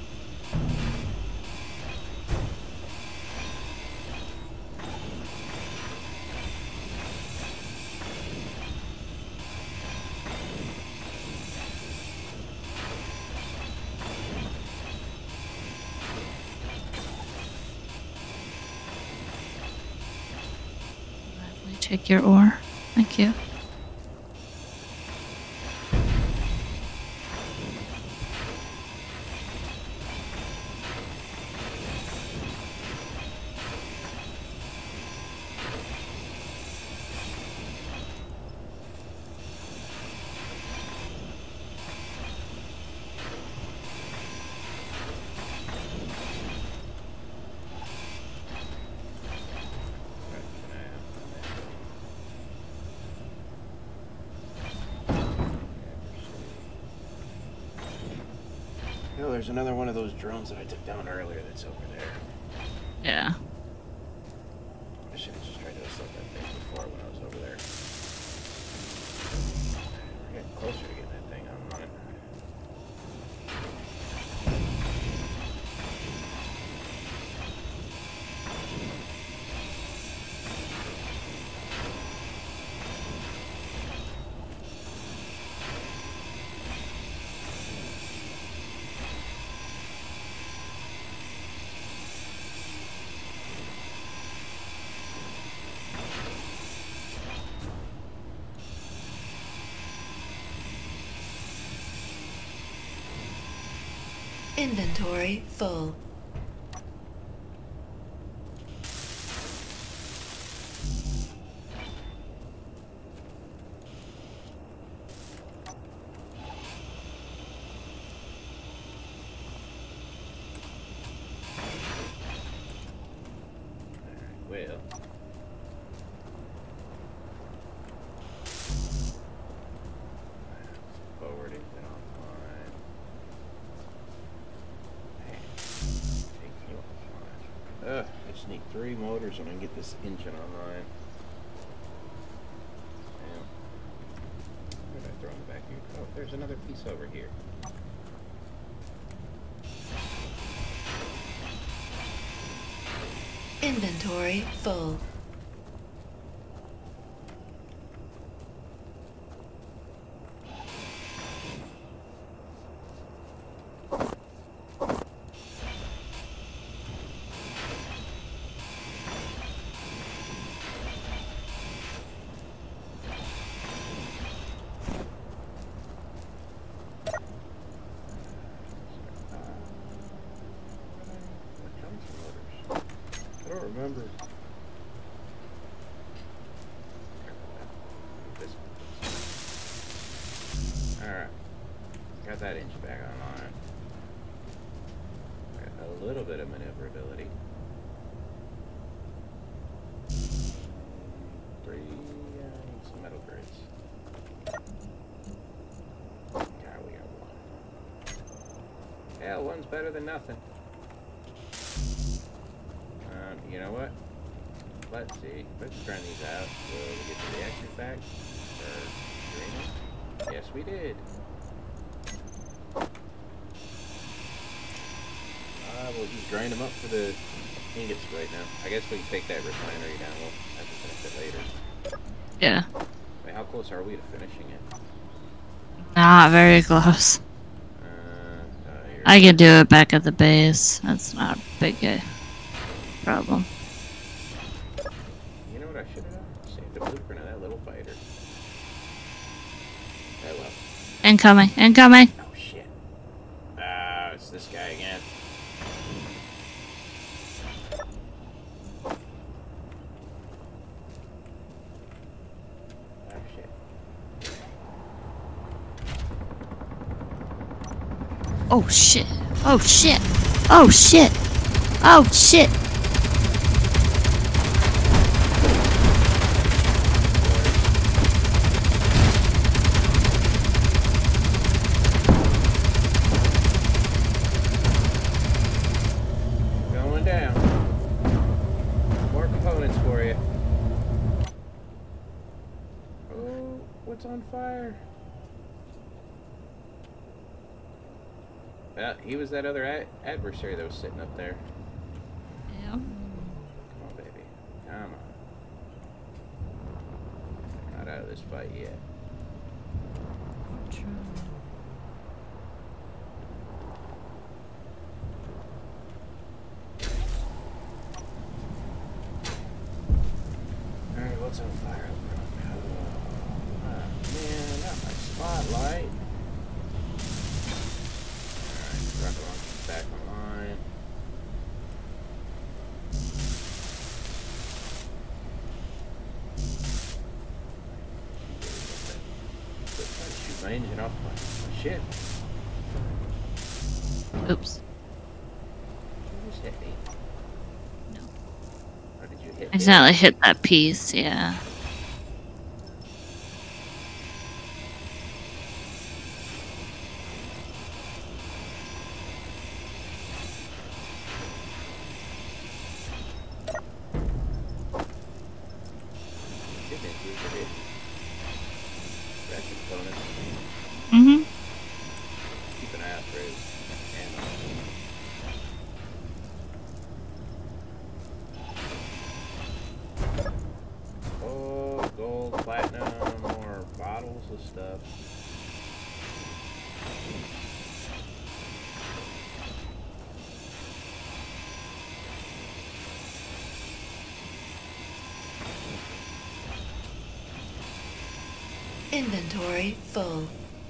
Gladly take your ore. Thank you. Oh, there's another one of those drones that I took down earlier that's over there. Yeah. I should have just tried to assault that thing before when I was over there. We're getting closer to getting that thing online. Inventory full. Well. Forwarding it offline. Take you offline. I just need 3 motors and I can get this engine online. Damn. Where did I throw in the back here? Oh, there's another piece over here. Inventory full. I don't remember. Alright. Got that engine back online. Got a little bit of maneuverability. 3, I need some metal grids. Yeah, we got 1. Yeah, 1's better than nothing. You know what? Let's see. Let's try these out. Will we get to the extract or green? Yes, we did. We'll just grind them up for the ingots right now. I guess we can take that refinery down. We'll have to finish it later. Yeah. Wait, how close are we to finishing it? Not very close. Here. I could do it back at the base. That's not a big problem. You know what I should have done? Saved a blueprint of that little fighter. Oh well. Incoming, incoming. Oh shit. Ah, it's this guy again. Oh shit. Oh shit. Oh shit. Oh shit. Oh shit. Going down. More components for you. Oh, what's on fire? Well, he was that other adversary that was sitting up there. Yeah. Come on, baby. Come on. Not out of this fight yet. Alright, what's on fire up front? Oh, man, not my spotlight. Alright, rocket launcher's back online. Shoot my engine off my ship. Oops. Did you just hit me? No. Or did you hit me? Accidentally hit that piece, yeah. Mm-hmm. Keep an eye out for his ammo. Oh, gold, platinum, more bottles of stuff. Inventory full.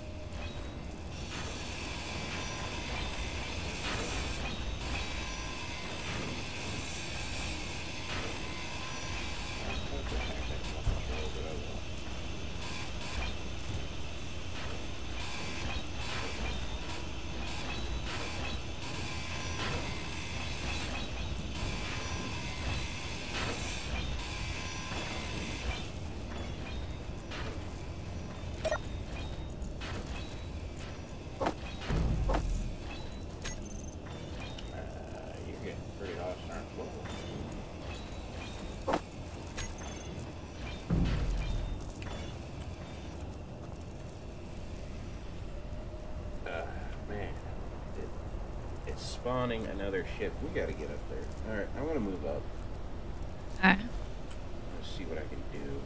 You're getting pretty awesome, aren't you? Man, it's spawning another ship. We gotta get up there. Alright, I'm gonna move up. Alright. Let's see what I can do.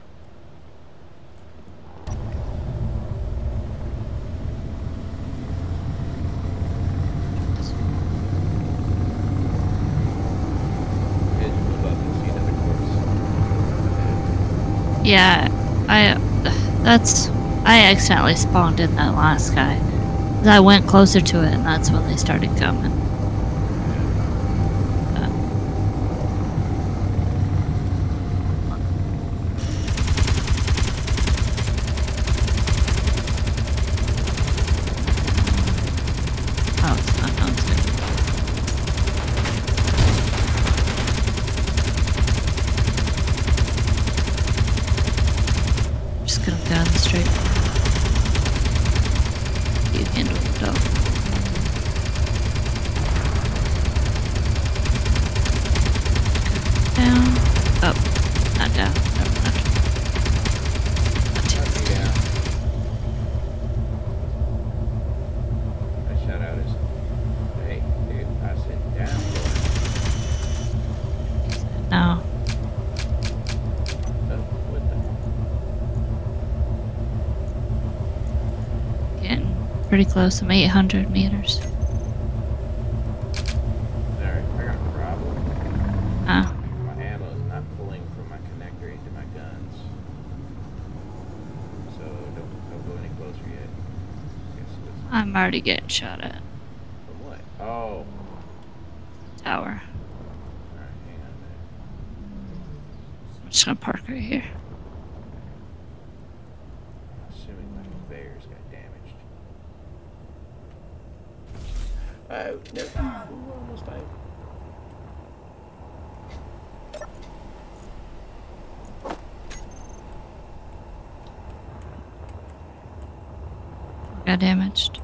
Move up and see another corpse. Yeah, I accidentally spawned in that last guy. I went closer to it and that's when they started coming. Oh, it's not downstairs. Just gonna go down the street. You handle the dog. Down. Up. Not down. Never mind. Yeah. I shot out his. Hey, dude, I said down. No. Oh, what the? pretty close. I'm 800 meters. Alright, I got a problem. Ah, My ammo is not pulling from my connector into my guns. So don't go any closer yet. I'm already getting shot at. From what? Oh. Tower. Alright, hang on a minute. I'm just gonna park right here. I'm assuming my conveyors got damaged. Oh, no. Ooh, almost died. Got damaged.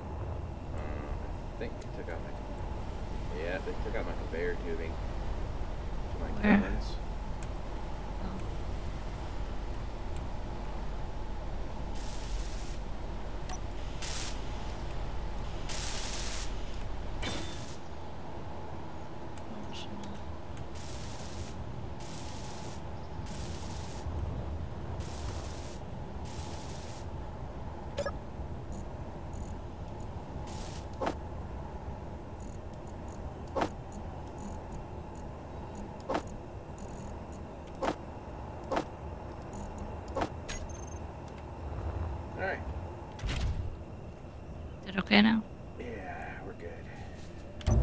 I think they took out my... Yeah, they took out my conveyor tubing. To my Where? guns. Alright. Is it okay now? Yeah, we're good.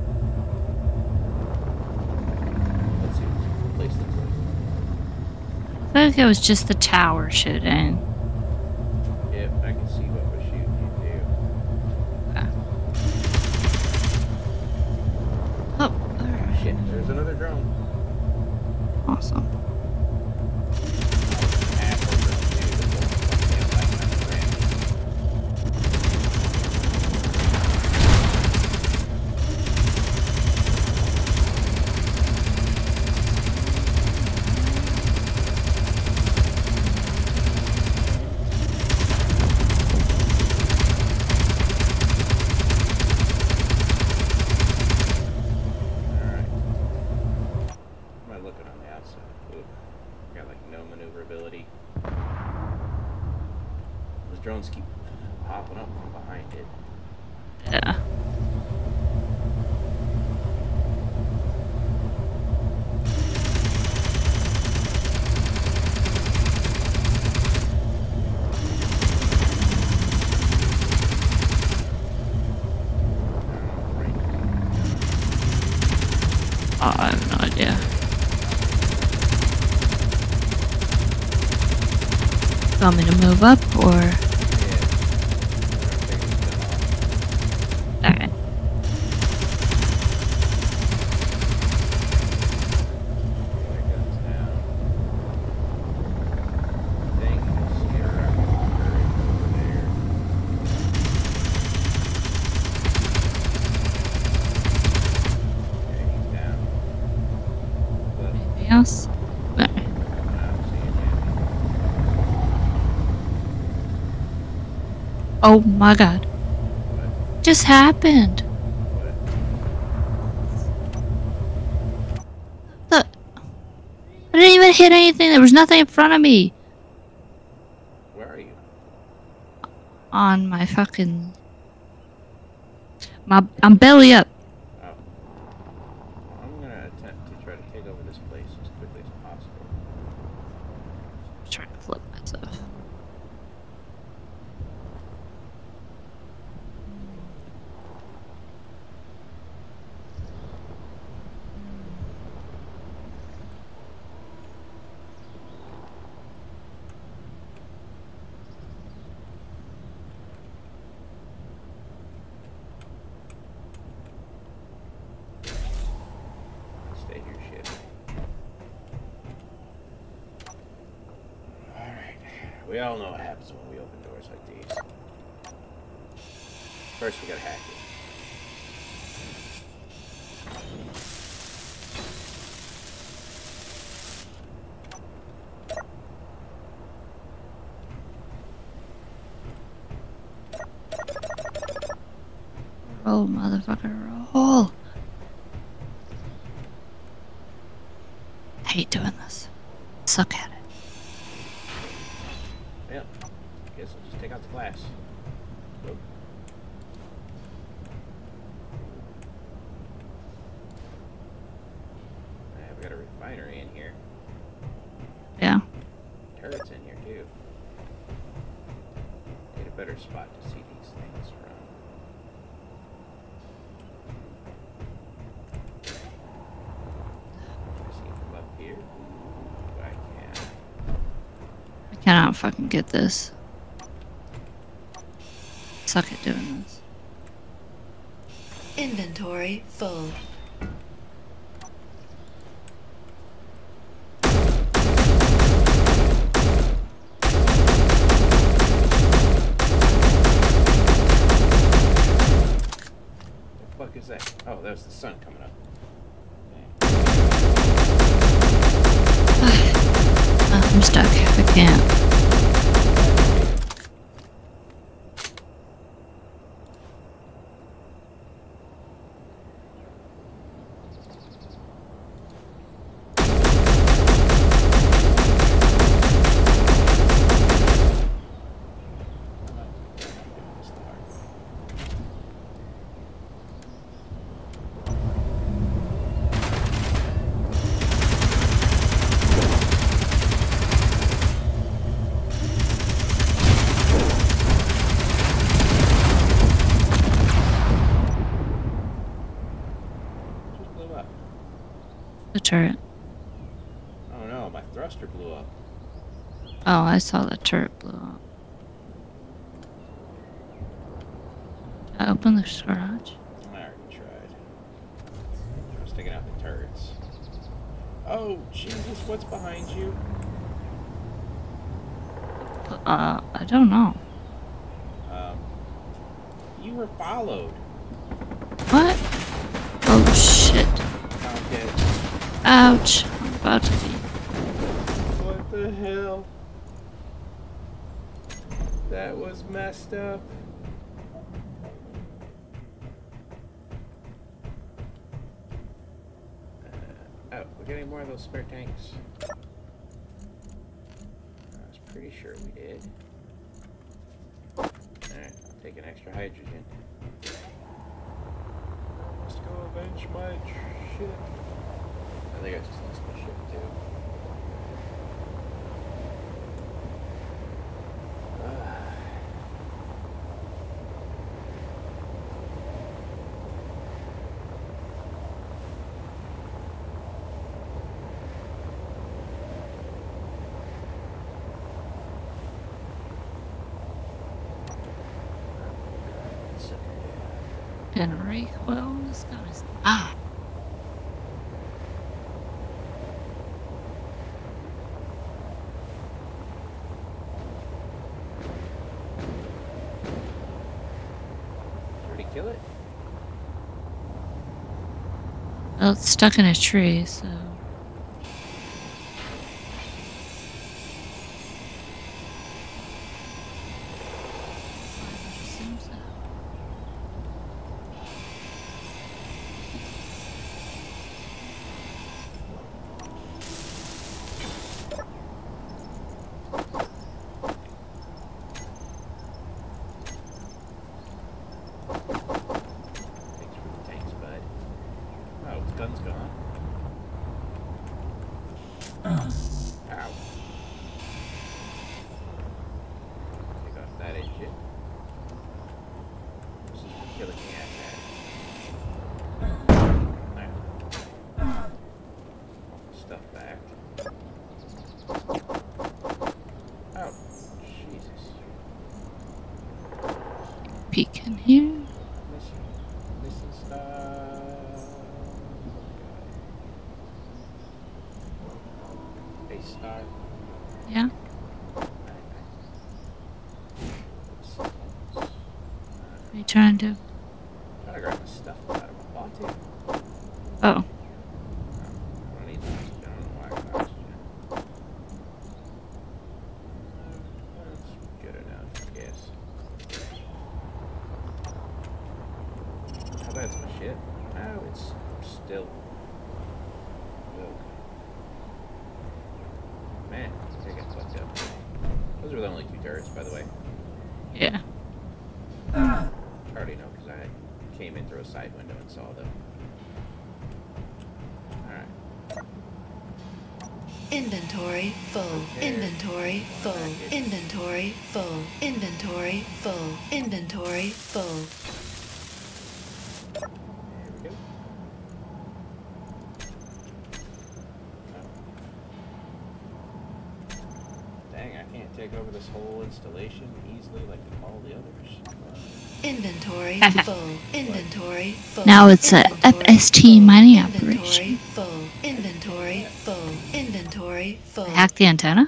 Let's see what this place looks like. I feel like it was just the tower shooting. Yep, I can see what was shooting you too. Okay. Oh, alright. Shit, there's another drone. Awesome. Asshole drone too. That's what the fuck can't find my friend. Alright. How am I looking on the outside? Ooh. Got like no maneuverability. Those drones keep popping up from behind it. Yeah. Right. Oh, I have no idea. You want me to move up or? Yeah. Alright. Anything else? Alright. Oh my god. Just happened. Look. I didn't even hit anything. There was nothing in front of me. Where are you? On my fucking... I'm belly up. Oh. I'm gonna attempt to try to take over this place as quickly as possible. I'm trying to flip myself. Stay here, shit. Alright. We all know what happens when we open doors like these. First, we gotta hack it. Roll, motherfucker, roll. I hate doing this. Suck at it. Yeah. Guess I'll just take out the glass. Whoop. better spot to see these things from. Can I see them up here? Ooh, I can. I cannot fucking get this. Suck at doing this. Inventory full. What the fuck is that? Oh, that was the sun coming up. I'm stuck. I can't. The turret. Oh no, my thruster blew up. Oh, I saw the turret blow up. I opened the garage. I already tried. I was taking out the turrets. Oh, Jesus, what's behind you? I don't know. You were followed. What? Oh, shit. Okay. Ouch. I'm about to be. What the hell? That was messed up. Oh, we got any more of those spare tanks? I was pretty sure we did. Alright, I'll take an extra hydrogen. Let's go avenge my ship. I think I just lost my ship too. And recoil. This gun is. Ah! Did we kill it? Well, it's stuck in a tree, so. Thanks for the tanks, bud. Oh, his gun's gone. Ow. Take off that engine. This is for killing the asshat. Alright. Stuff back. Oh, Jesus. Peek in here. Missing stuff. A star. Yeah. What are you trying to do? Trying to grab the stuff out of my body. Oh. I don't need oxygen. I don't know why I got oxygen. That's good enough, I guess. How bad's my ship? Oh, it's still. Ugh. Man, I got fucked up. Those were the only two turrets, by the way. Yeah. I already know because I came in through a side window and saw them. Alright. Inventory full. Inventory full. Inventory full. Inventory full. Inventory full. There we go. Dang, I can't take over this whole installation easily like all the others. Inventory full. Inventory full. Now it's a Inventory FST full. mining Inventory operation. full. Inventory full. Inventory full. Hack the antenna?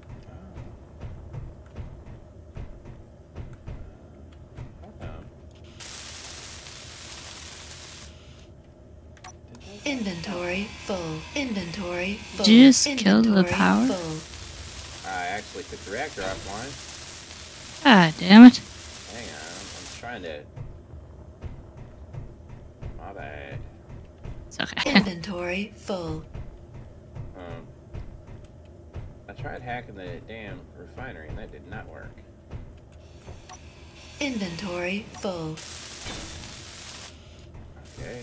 Inventory full. Inventory full. Did you just kill the Inventory power? full. I actually took the reactor offline. God damn it. Hang on, I'm trying to... My bad. It's okay. Inventory full. I tried hacking the damn refinery and that did not work. Inventory full. Okay.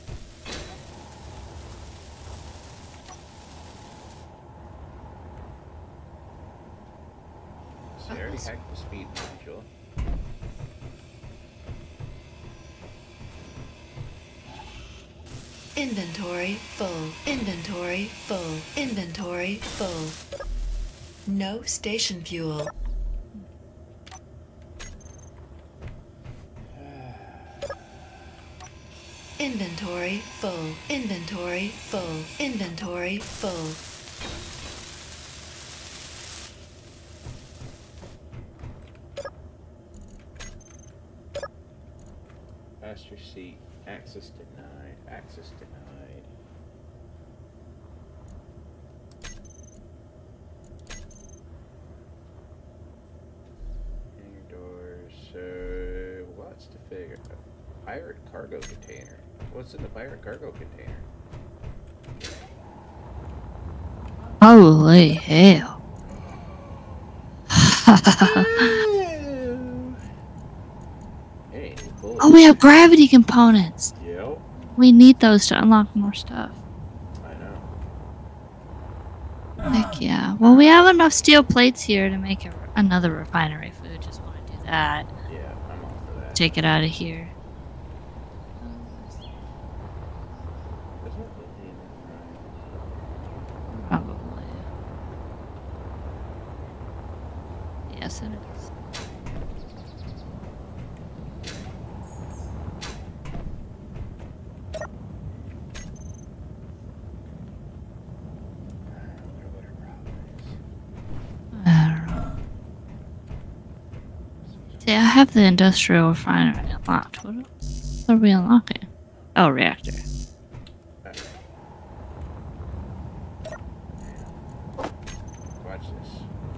So I already hacked the speed module. Inventory full. Inventory full. Inventory full. No station fuel. Inventory full. Inventory full. Inventory full. Passenger seat. Access denied. Access denied. Hangar doors. So, what's the figure? Pirate cargo container. What's in the pirate cargo container? Holy hell. Hey, cool. Oh, we have gravity components. Yep, We need those to unlock more stuff. I know. Heck yeah. Well, we have enough steel plates here to make another refinery if we would just want to do that. Yeah, I'm all for that. Take it out of here. Is that lithium? Probably. Yes, it is. I don't know. See, I have the industrial refinery unlocked. What are we unlocking? Oh, reactor. Watch this.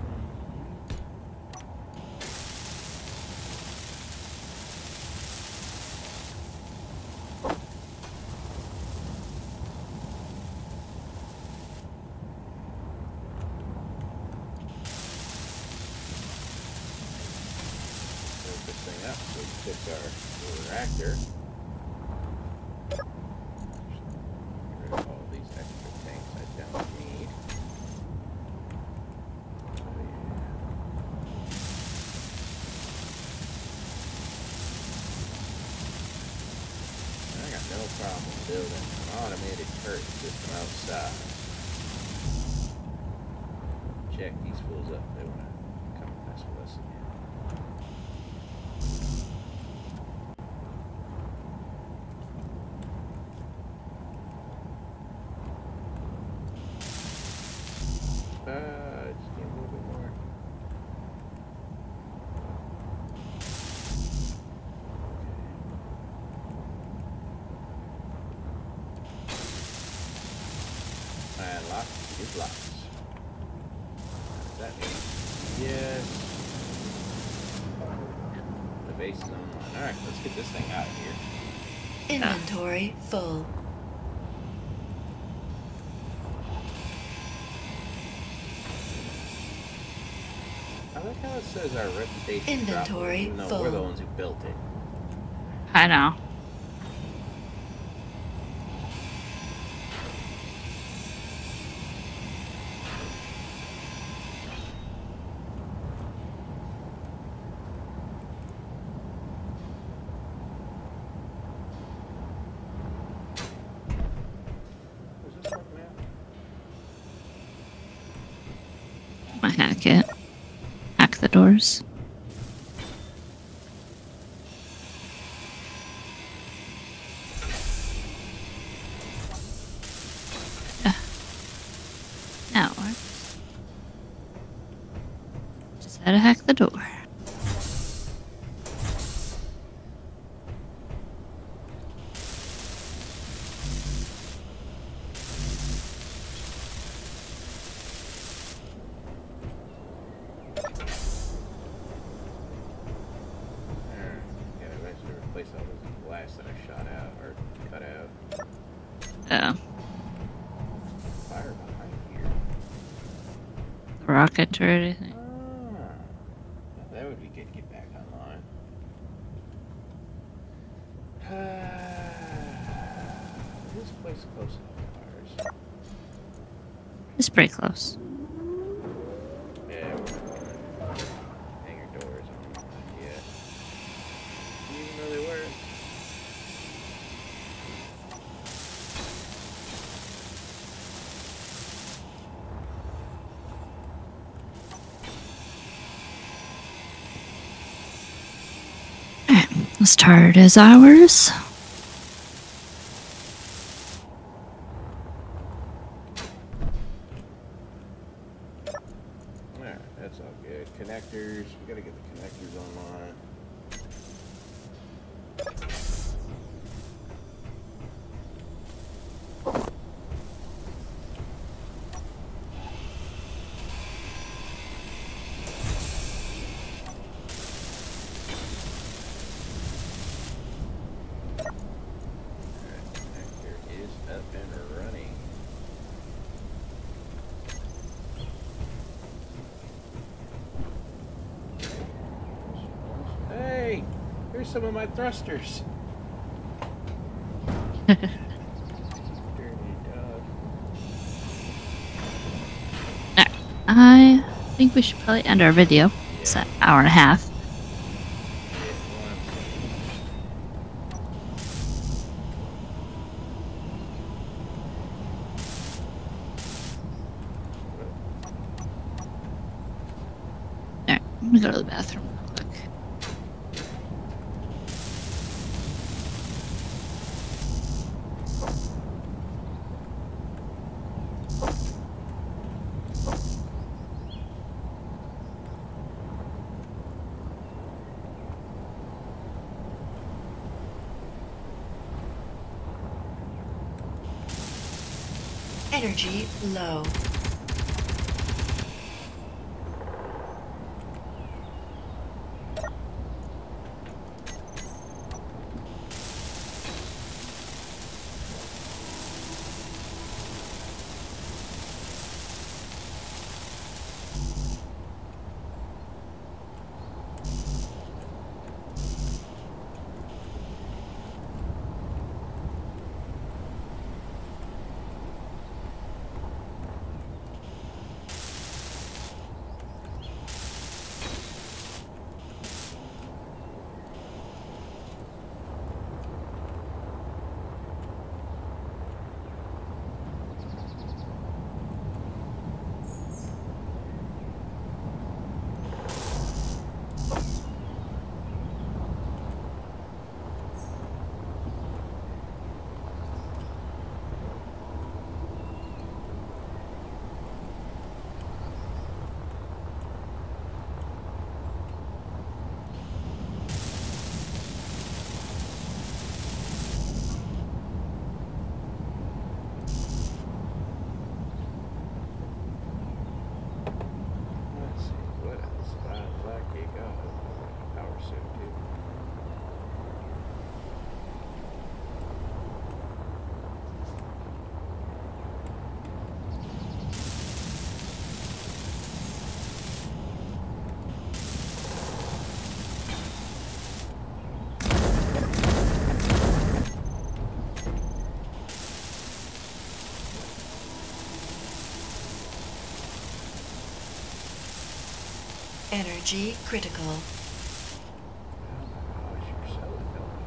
Build this thing up so we can fix our reactor. Get rid of all these extra tanks I don't need. Oh yeah. I got no problem building an automated curtain system outside. Check these fools up. They want to come mess with us again. Just need a little bit more. And lock is locked. What does that mean? Yes. The base is online. Alright, let's get this thing out of here. Inventory full. I like how it says our reputation Inventory even though full. we're the ones who built it. I know. I hack it. Hack the doors. Yeah. Now it works. Just had to hack the door. Yeah, eventually replace all those glass that I shot out or cut out. Yeah. Fire behind here. The rocket turret, I think. Ah, that would be good to get back online. This place close enough to ours. It's pretty close. Yeah, we're hangar doors on yet. Didn't even know they were. As tired as ours. Alright, that's all good. Connectors, we gotta get the connectors online. Alright, connector is up and running. Hey, here's some of my thrusters. Dirty dog. I think we should probably end our video. It's an hour and a half. Alright, I'm gonna go to the bathroom real quick. Energy low. Let's see, what else? Lucky God. Power suit, too. Energy critical. Oh my gosh, you're so annoying.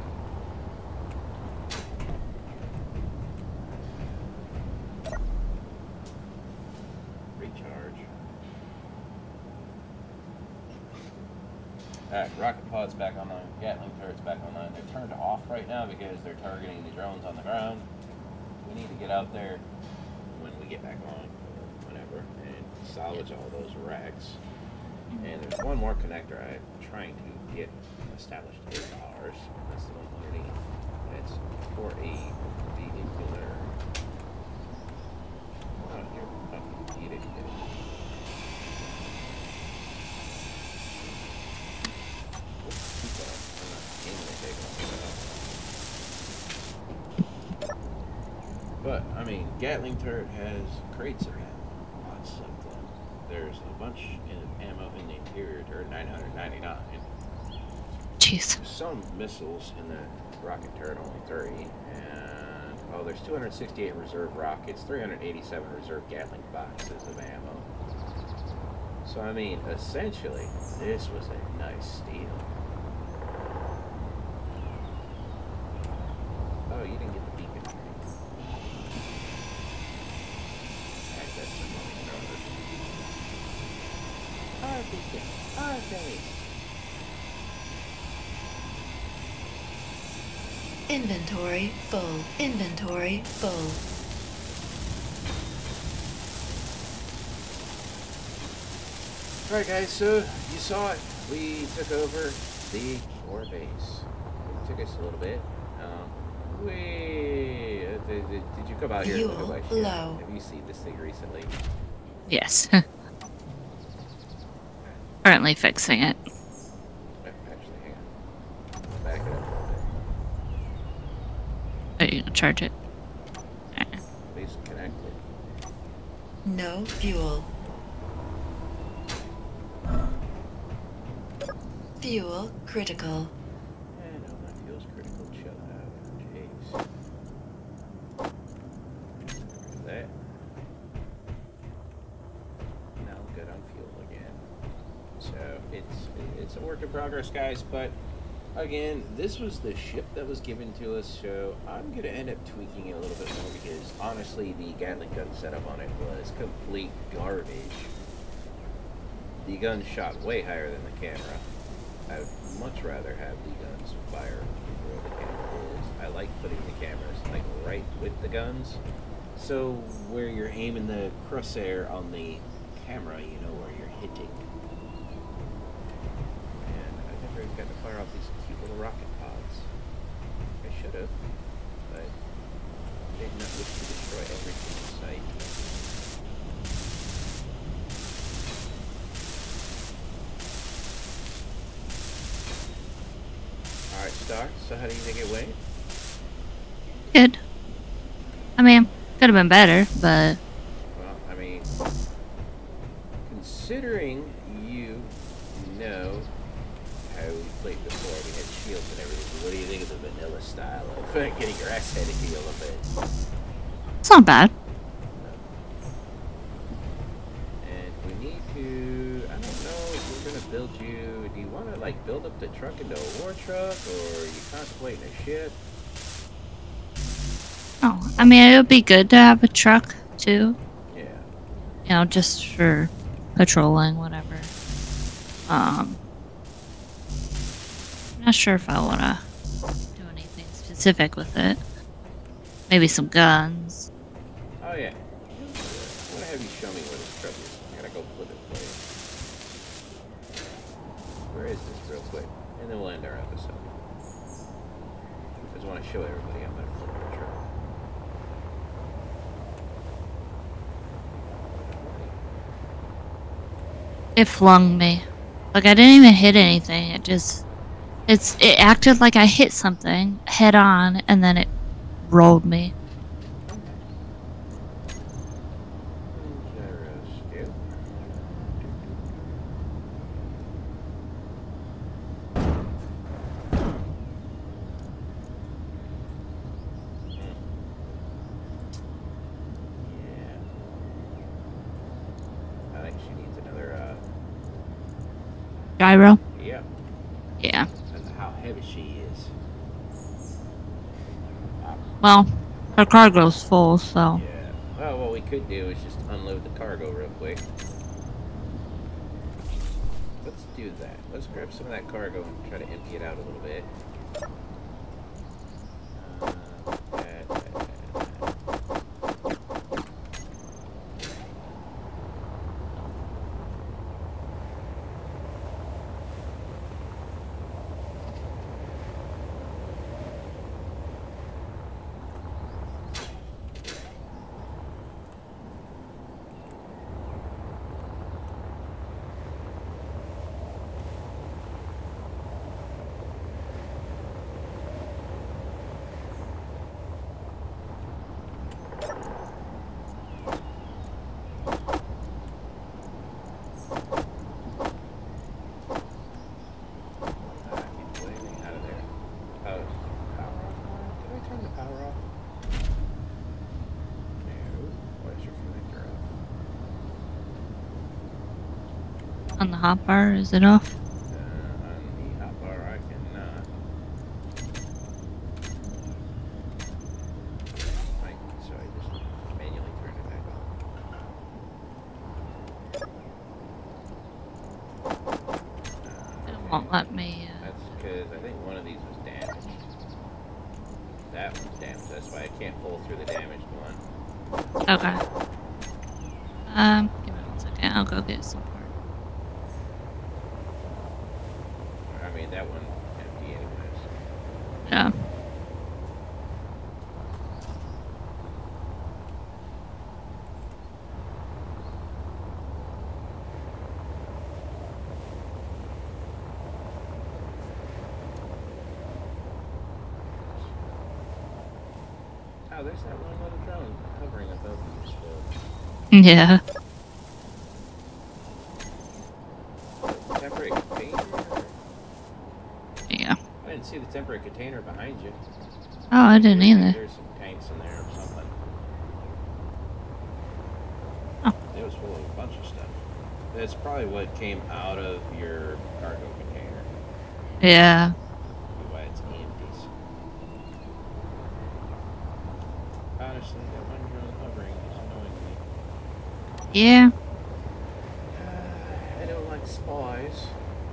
Recharge. Alright, rocket pod's back online. Gatling turret's back online. They're turned off right now because they're targeting the drones on the ground. We need to get out there when we get back on, or whenever, and salvage all those wrecks. And there's one more connector I'm trying to get established in ours. That's the one underneath. It's for a vehicular. Oh, here. Oh, you didn't get it. But, I mean, Gatling turret has crates of them. Lots of them. There's a bunch of ammo in the interior turret, 999. Jeez. Some missiles in the rocket turret, only 30. And, oh, there's 268 reserve rockets, 387 reserve Gatling boxes of ammo. So, I mean, essentially, this was a nice steal. Oh, you didn't get the beacon. Access to money drivers. Our beacon. Our base. Inventory full. Inventory full. Alright guys, so you saw it. We took over the core base. It took us a little bit. Did you come out here and look at my ship? Low. Have you seen this thing recently? Yes. Currently fixing it. Actually, hang on. Back it up a little bit. Are you gonna charge it? Base connected. No fuel. Fuel critical. No, my fuel's critical. Shut up. Jeez. That. Now I'm good on fuel again. So it's a work in progress, guys. But again, this was the ship that was given to us. So I'm gonna end up tweaking it a little bit more because honestly, the Gatling gun setup on it was complete garbage. The gun shot way higher than the camera. I would much rather have the guns fire where the camera is. I like putting the cameras like right with the guns, so where you're aiming the crosshair on the camera, you know where you're hitting. And I never got to fire off these cute little rocket pods. I should have, but I did not wish to destroy everything in sight. Alright, Star, so how do you think it went? Good. I mean, could have been better, but Well, I mean, considering you know how we played before, we had shields and everything, what do you think of the vanilla style of getting your ass handed to you a little bit? it's not bad. And we need to, I don't know if we're going to build you, do you want to like build up the truck into a war truck, or are you contemplating a ship? Oh, I mean, it would be good to have a truck too. Yeah. You know, just for patrolling, whatever. I'm not sure if I want to do anything specific with it. Maybe some guns. Oh yeah. I want to have you show me where this truck is. I gotta go flip it for you. Where is this real quick? And then we'll end our episode. I just want to show everybody I'm gonna flip the truck. It flung me. Like, I didn't even hit anything. It acted like I hit something head on, and then it rolled me. Gyro? Yeah. Yeah. And how heavy she is. Well, her cargo's full, so. Yeah. Well, what we could do is just unload the cargo real quick. let's do that. Let's grab some of that cargo and try to empty it out a little bit. On the hot bar, is it off? On the hot bar, I cannot. Right, so I just manually turn it back on. It won't let me. That's because I think one of these was damaged. That one's damaged. That's why I can't pull through the damaged one. Okay. Give me 1 second. I'll go get some parts. I mean, that one empty anyways. Yeah. Oh, there's that one little drone hovering above you still. Yeah. Temporary container? Yeah. I didn't see the temporary container behind you. Oh, I didn't either. There's some tanks in there or something. Oh. It was full of a bunch of stuff. That's probably what came out of your cargo container. Yeah. Why it's empty. Honestly, that one drone hovering is annoying me. Yeah. I don't like spies.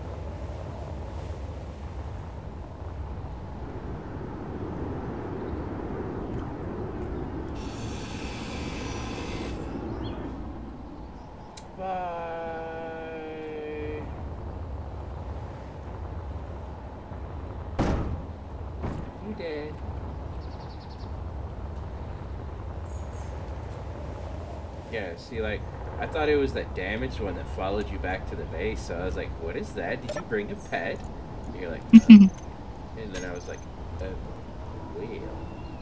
Bye. You dead. Yeah, see, like, I thought it was that damaged one that followed you back to the base, so I was like, what is that? Did you bring a pet? And you're like, and then I was like, wheel.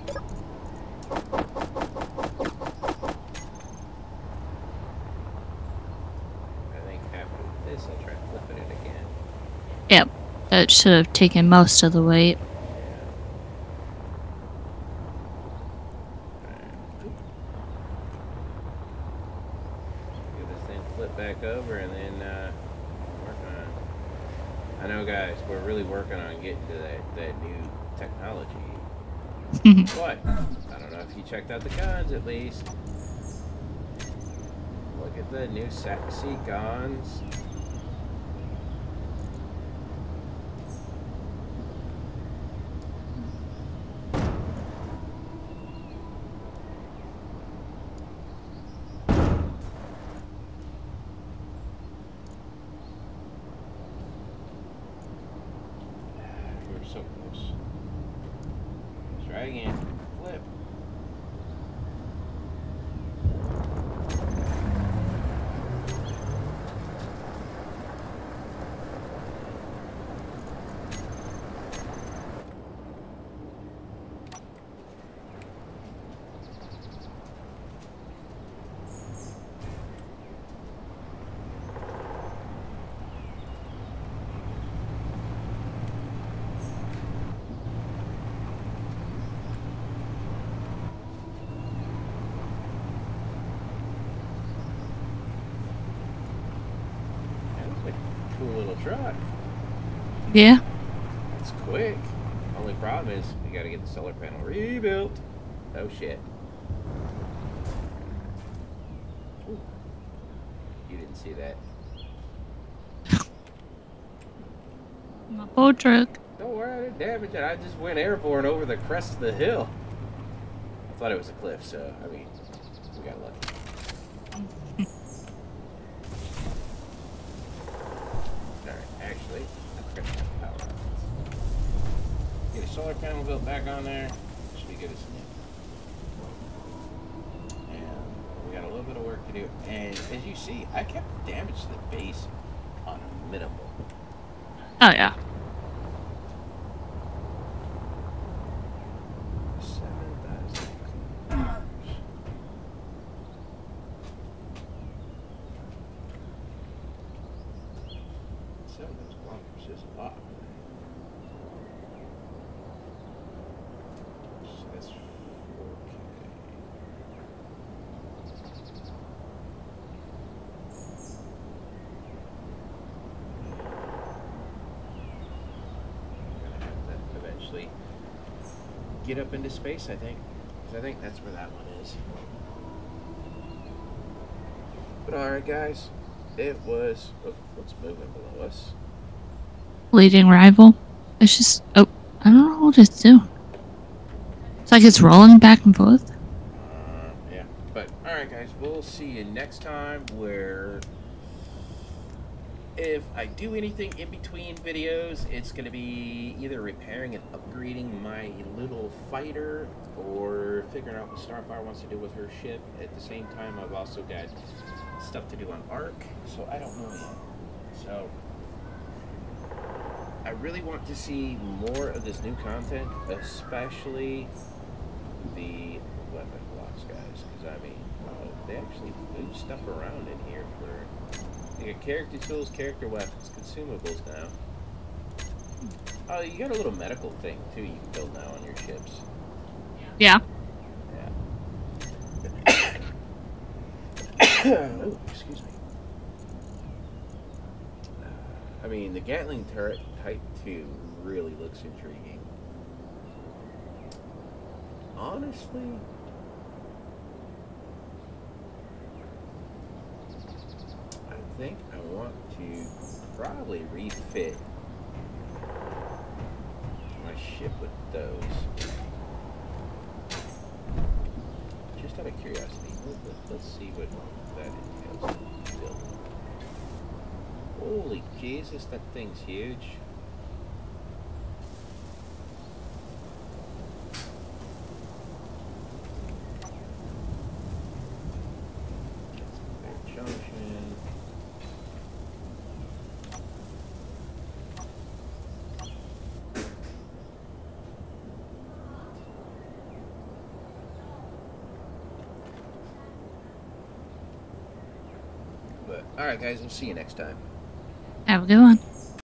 I think after this, I'll try flipping it again. Yep. That should have taken most of the weight. Back over and then work on. I know, guys, we're really working on getting to that new technology. But I don't know if you checked out the guns at least. Look at the new sexy guns. So close. Let's try again. Flip. Cool little truck. Yeah. It's quick. Only problem is we gotta get the solar panel rebuilt. Oh shit. Ooh. You didn't see that. My boat truck. Don't worry, I didn't damage it. I just went airborne over the crest of the hill. I thought it was a cliff, so, I mean, we got lucky. Alright, actually, I forgot to have power on. Get a solar panel built back on there. Should be good as new. And we got a little bit of work to do. And as you see, I kept damage to the base on a minimal. Oh yeah. 7,000. $7,000 is a lot. So that's 4K. Eventually get up into space, I think. Because I think that's where that one is. But alright, guys. It was... Oh, what's moving below us? Fleeting rival. It's just... Oh, I don't know what it's doing. It's like it's rolling back and forth. Yeah. But alright, guys. We'll see you next time where... If I do anything in between videos, it's going to be either repairing and upgrading my little fighter or figuring out what Starfire wants to do with her ship. At the same time, I've also got stuff to do on Ark, so I don't know yet. So, I really want to see more of this new content, especially the weapon blocks, guys. Because, I mean, they actually move stuff around in here for... You got character tools, character weapons, consumables now. Oh, you got a little medical thing, too, you can build now on your ships. Yeah. Yeah. Oh, excuse me. I mean, the Gatling turret Type 2 really looks intriguing. Honestly... I think I want to probably refit my ship with those. Just out of curiosity, let's see what that entails. Holy Jesus, that thing's huge. Junction. But, alright guys, we'll see you next time. Have a good one.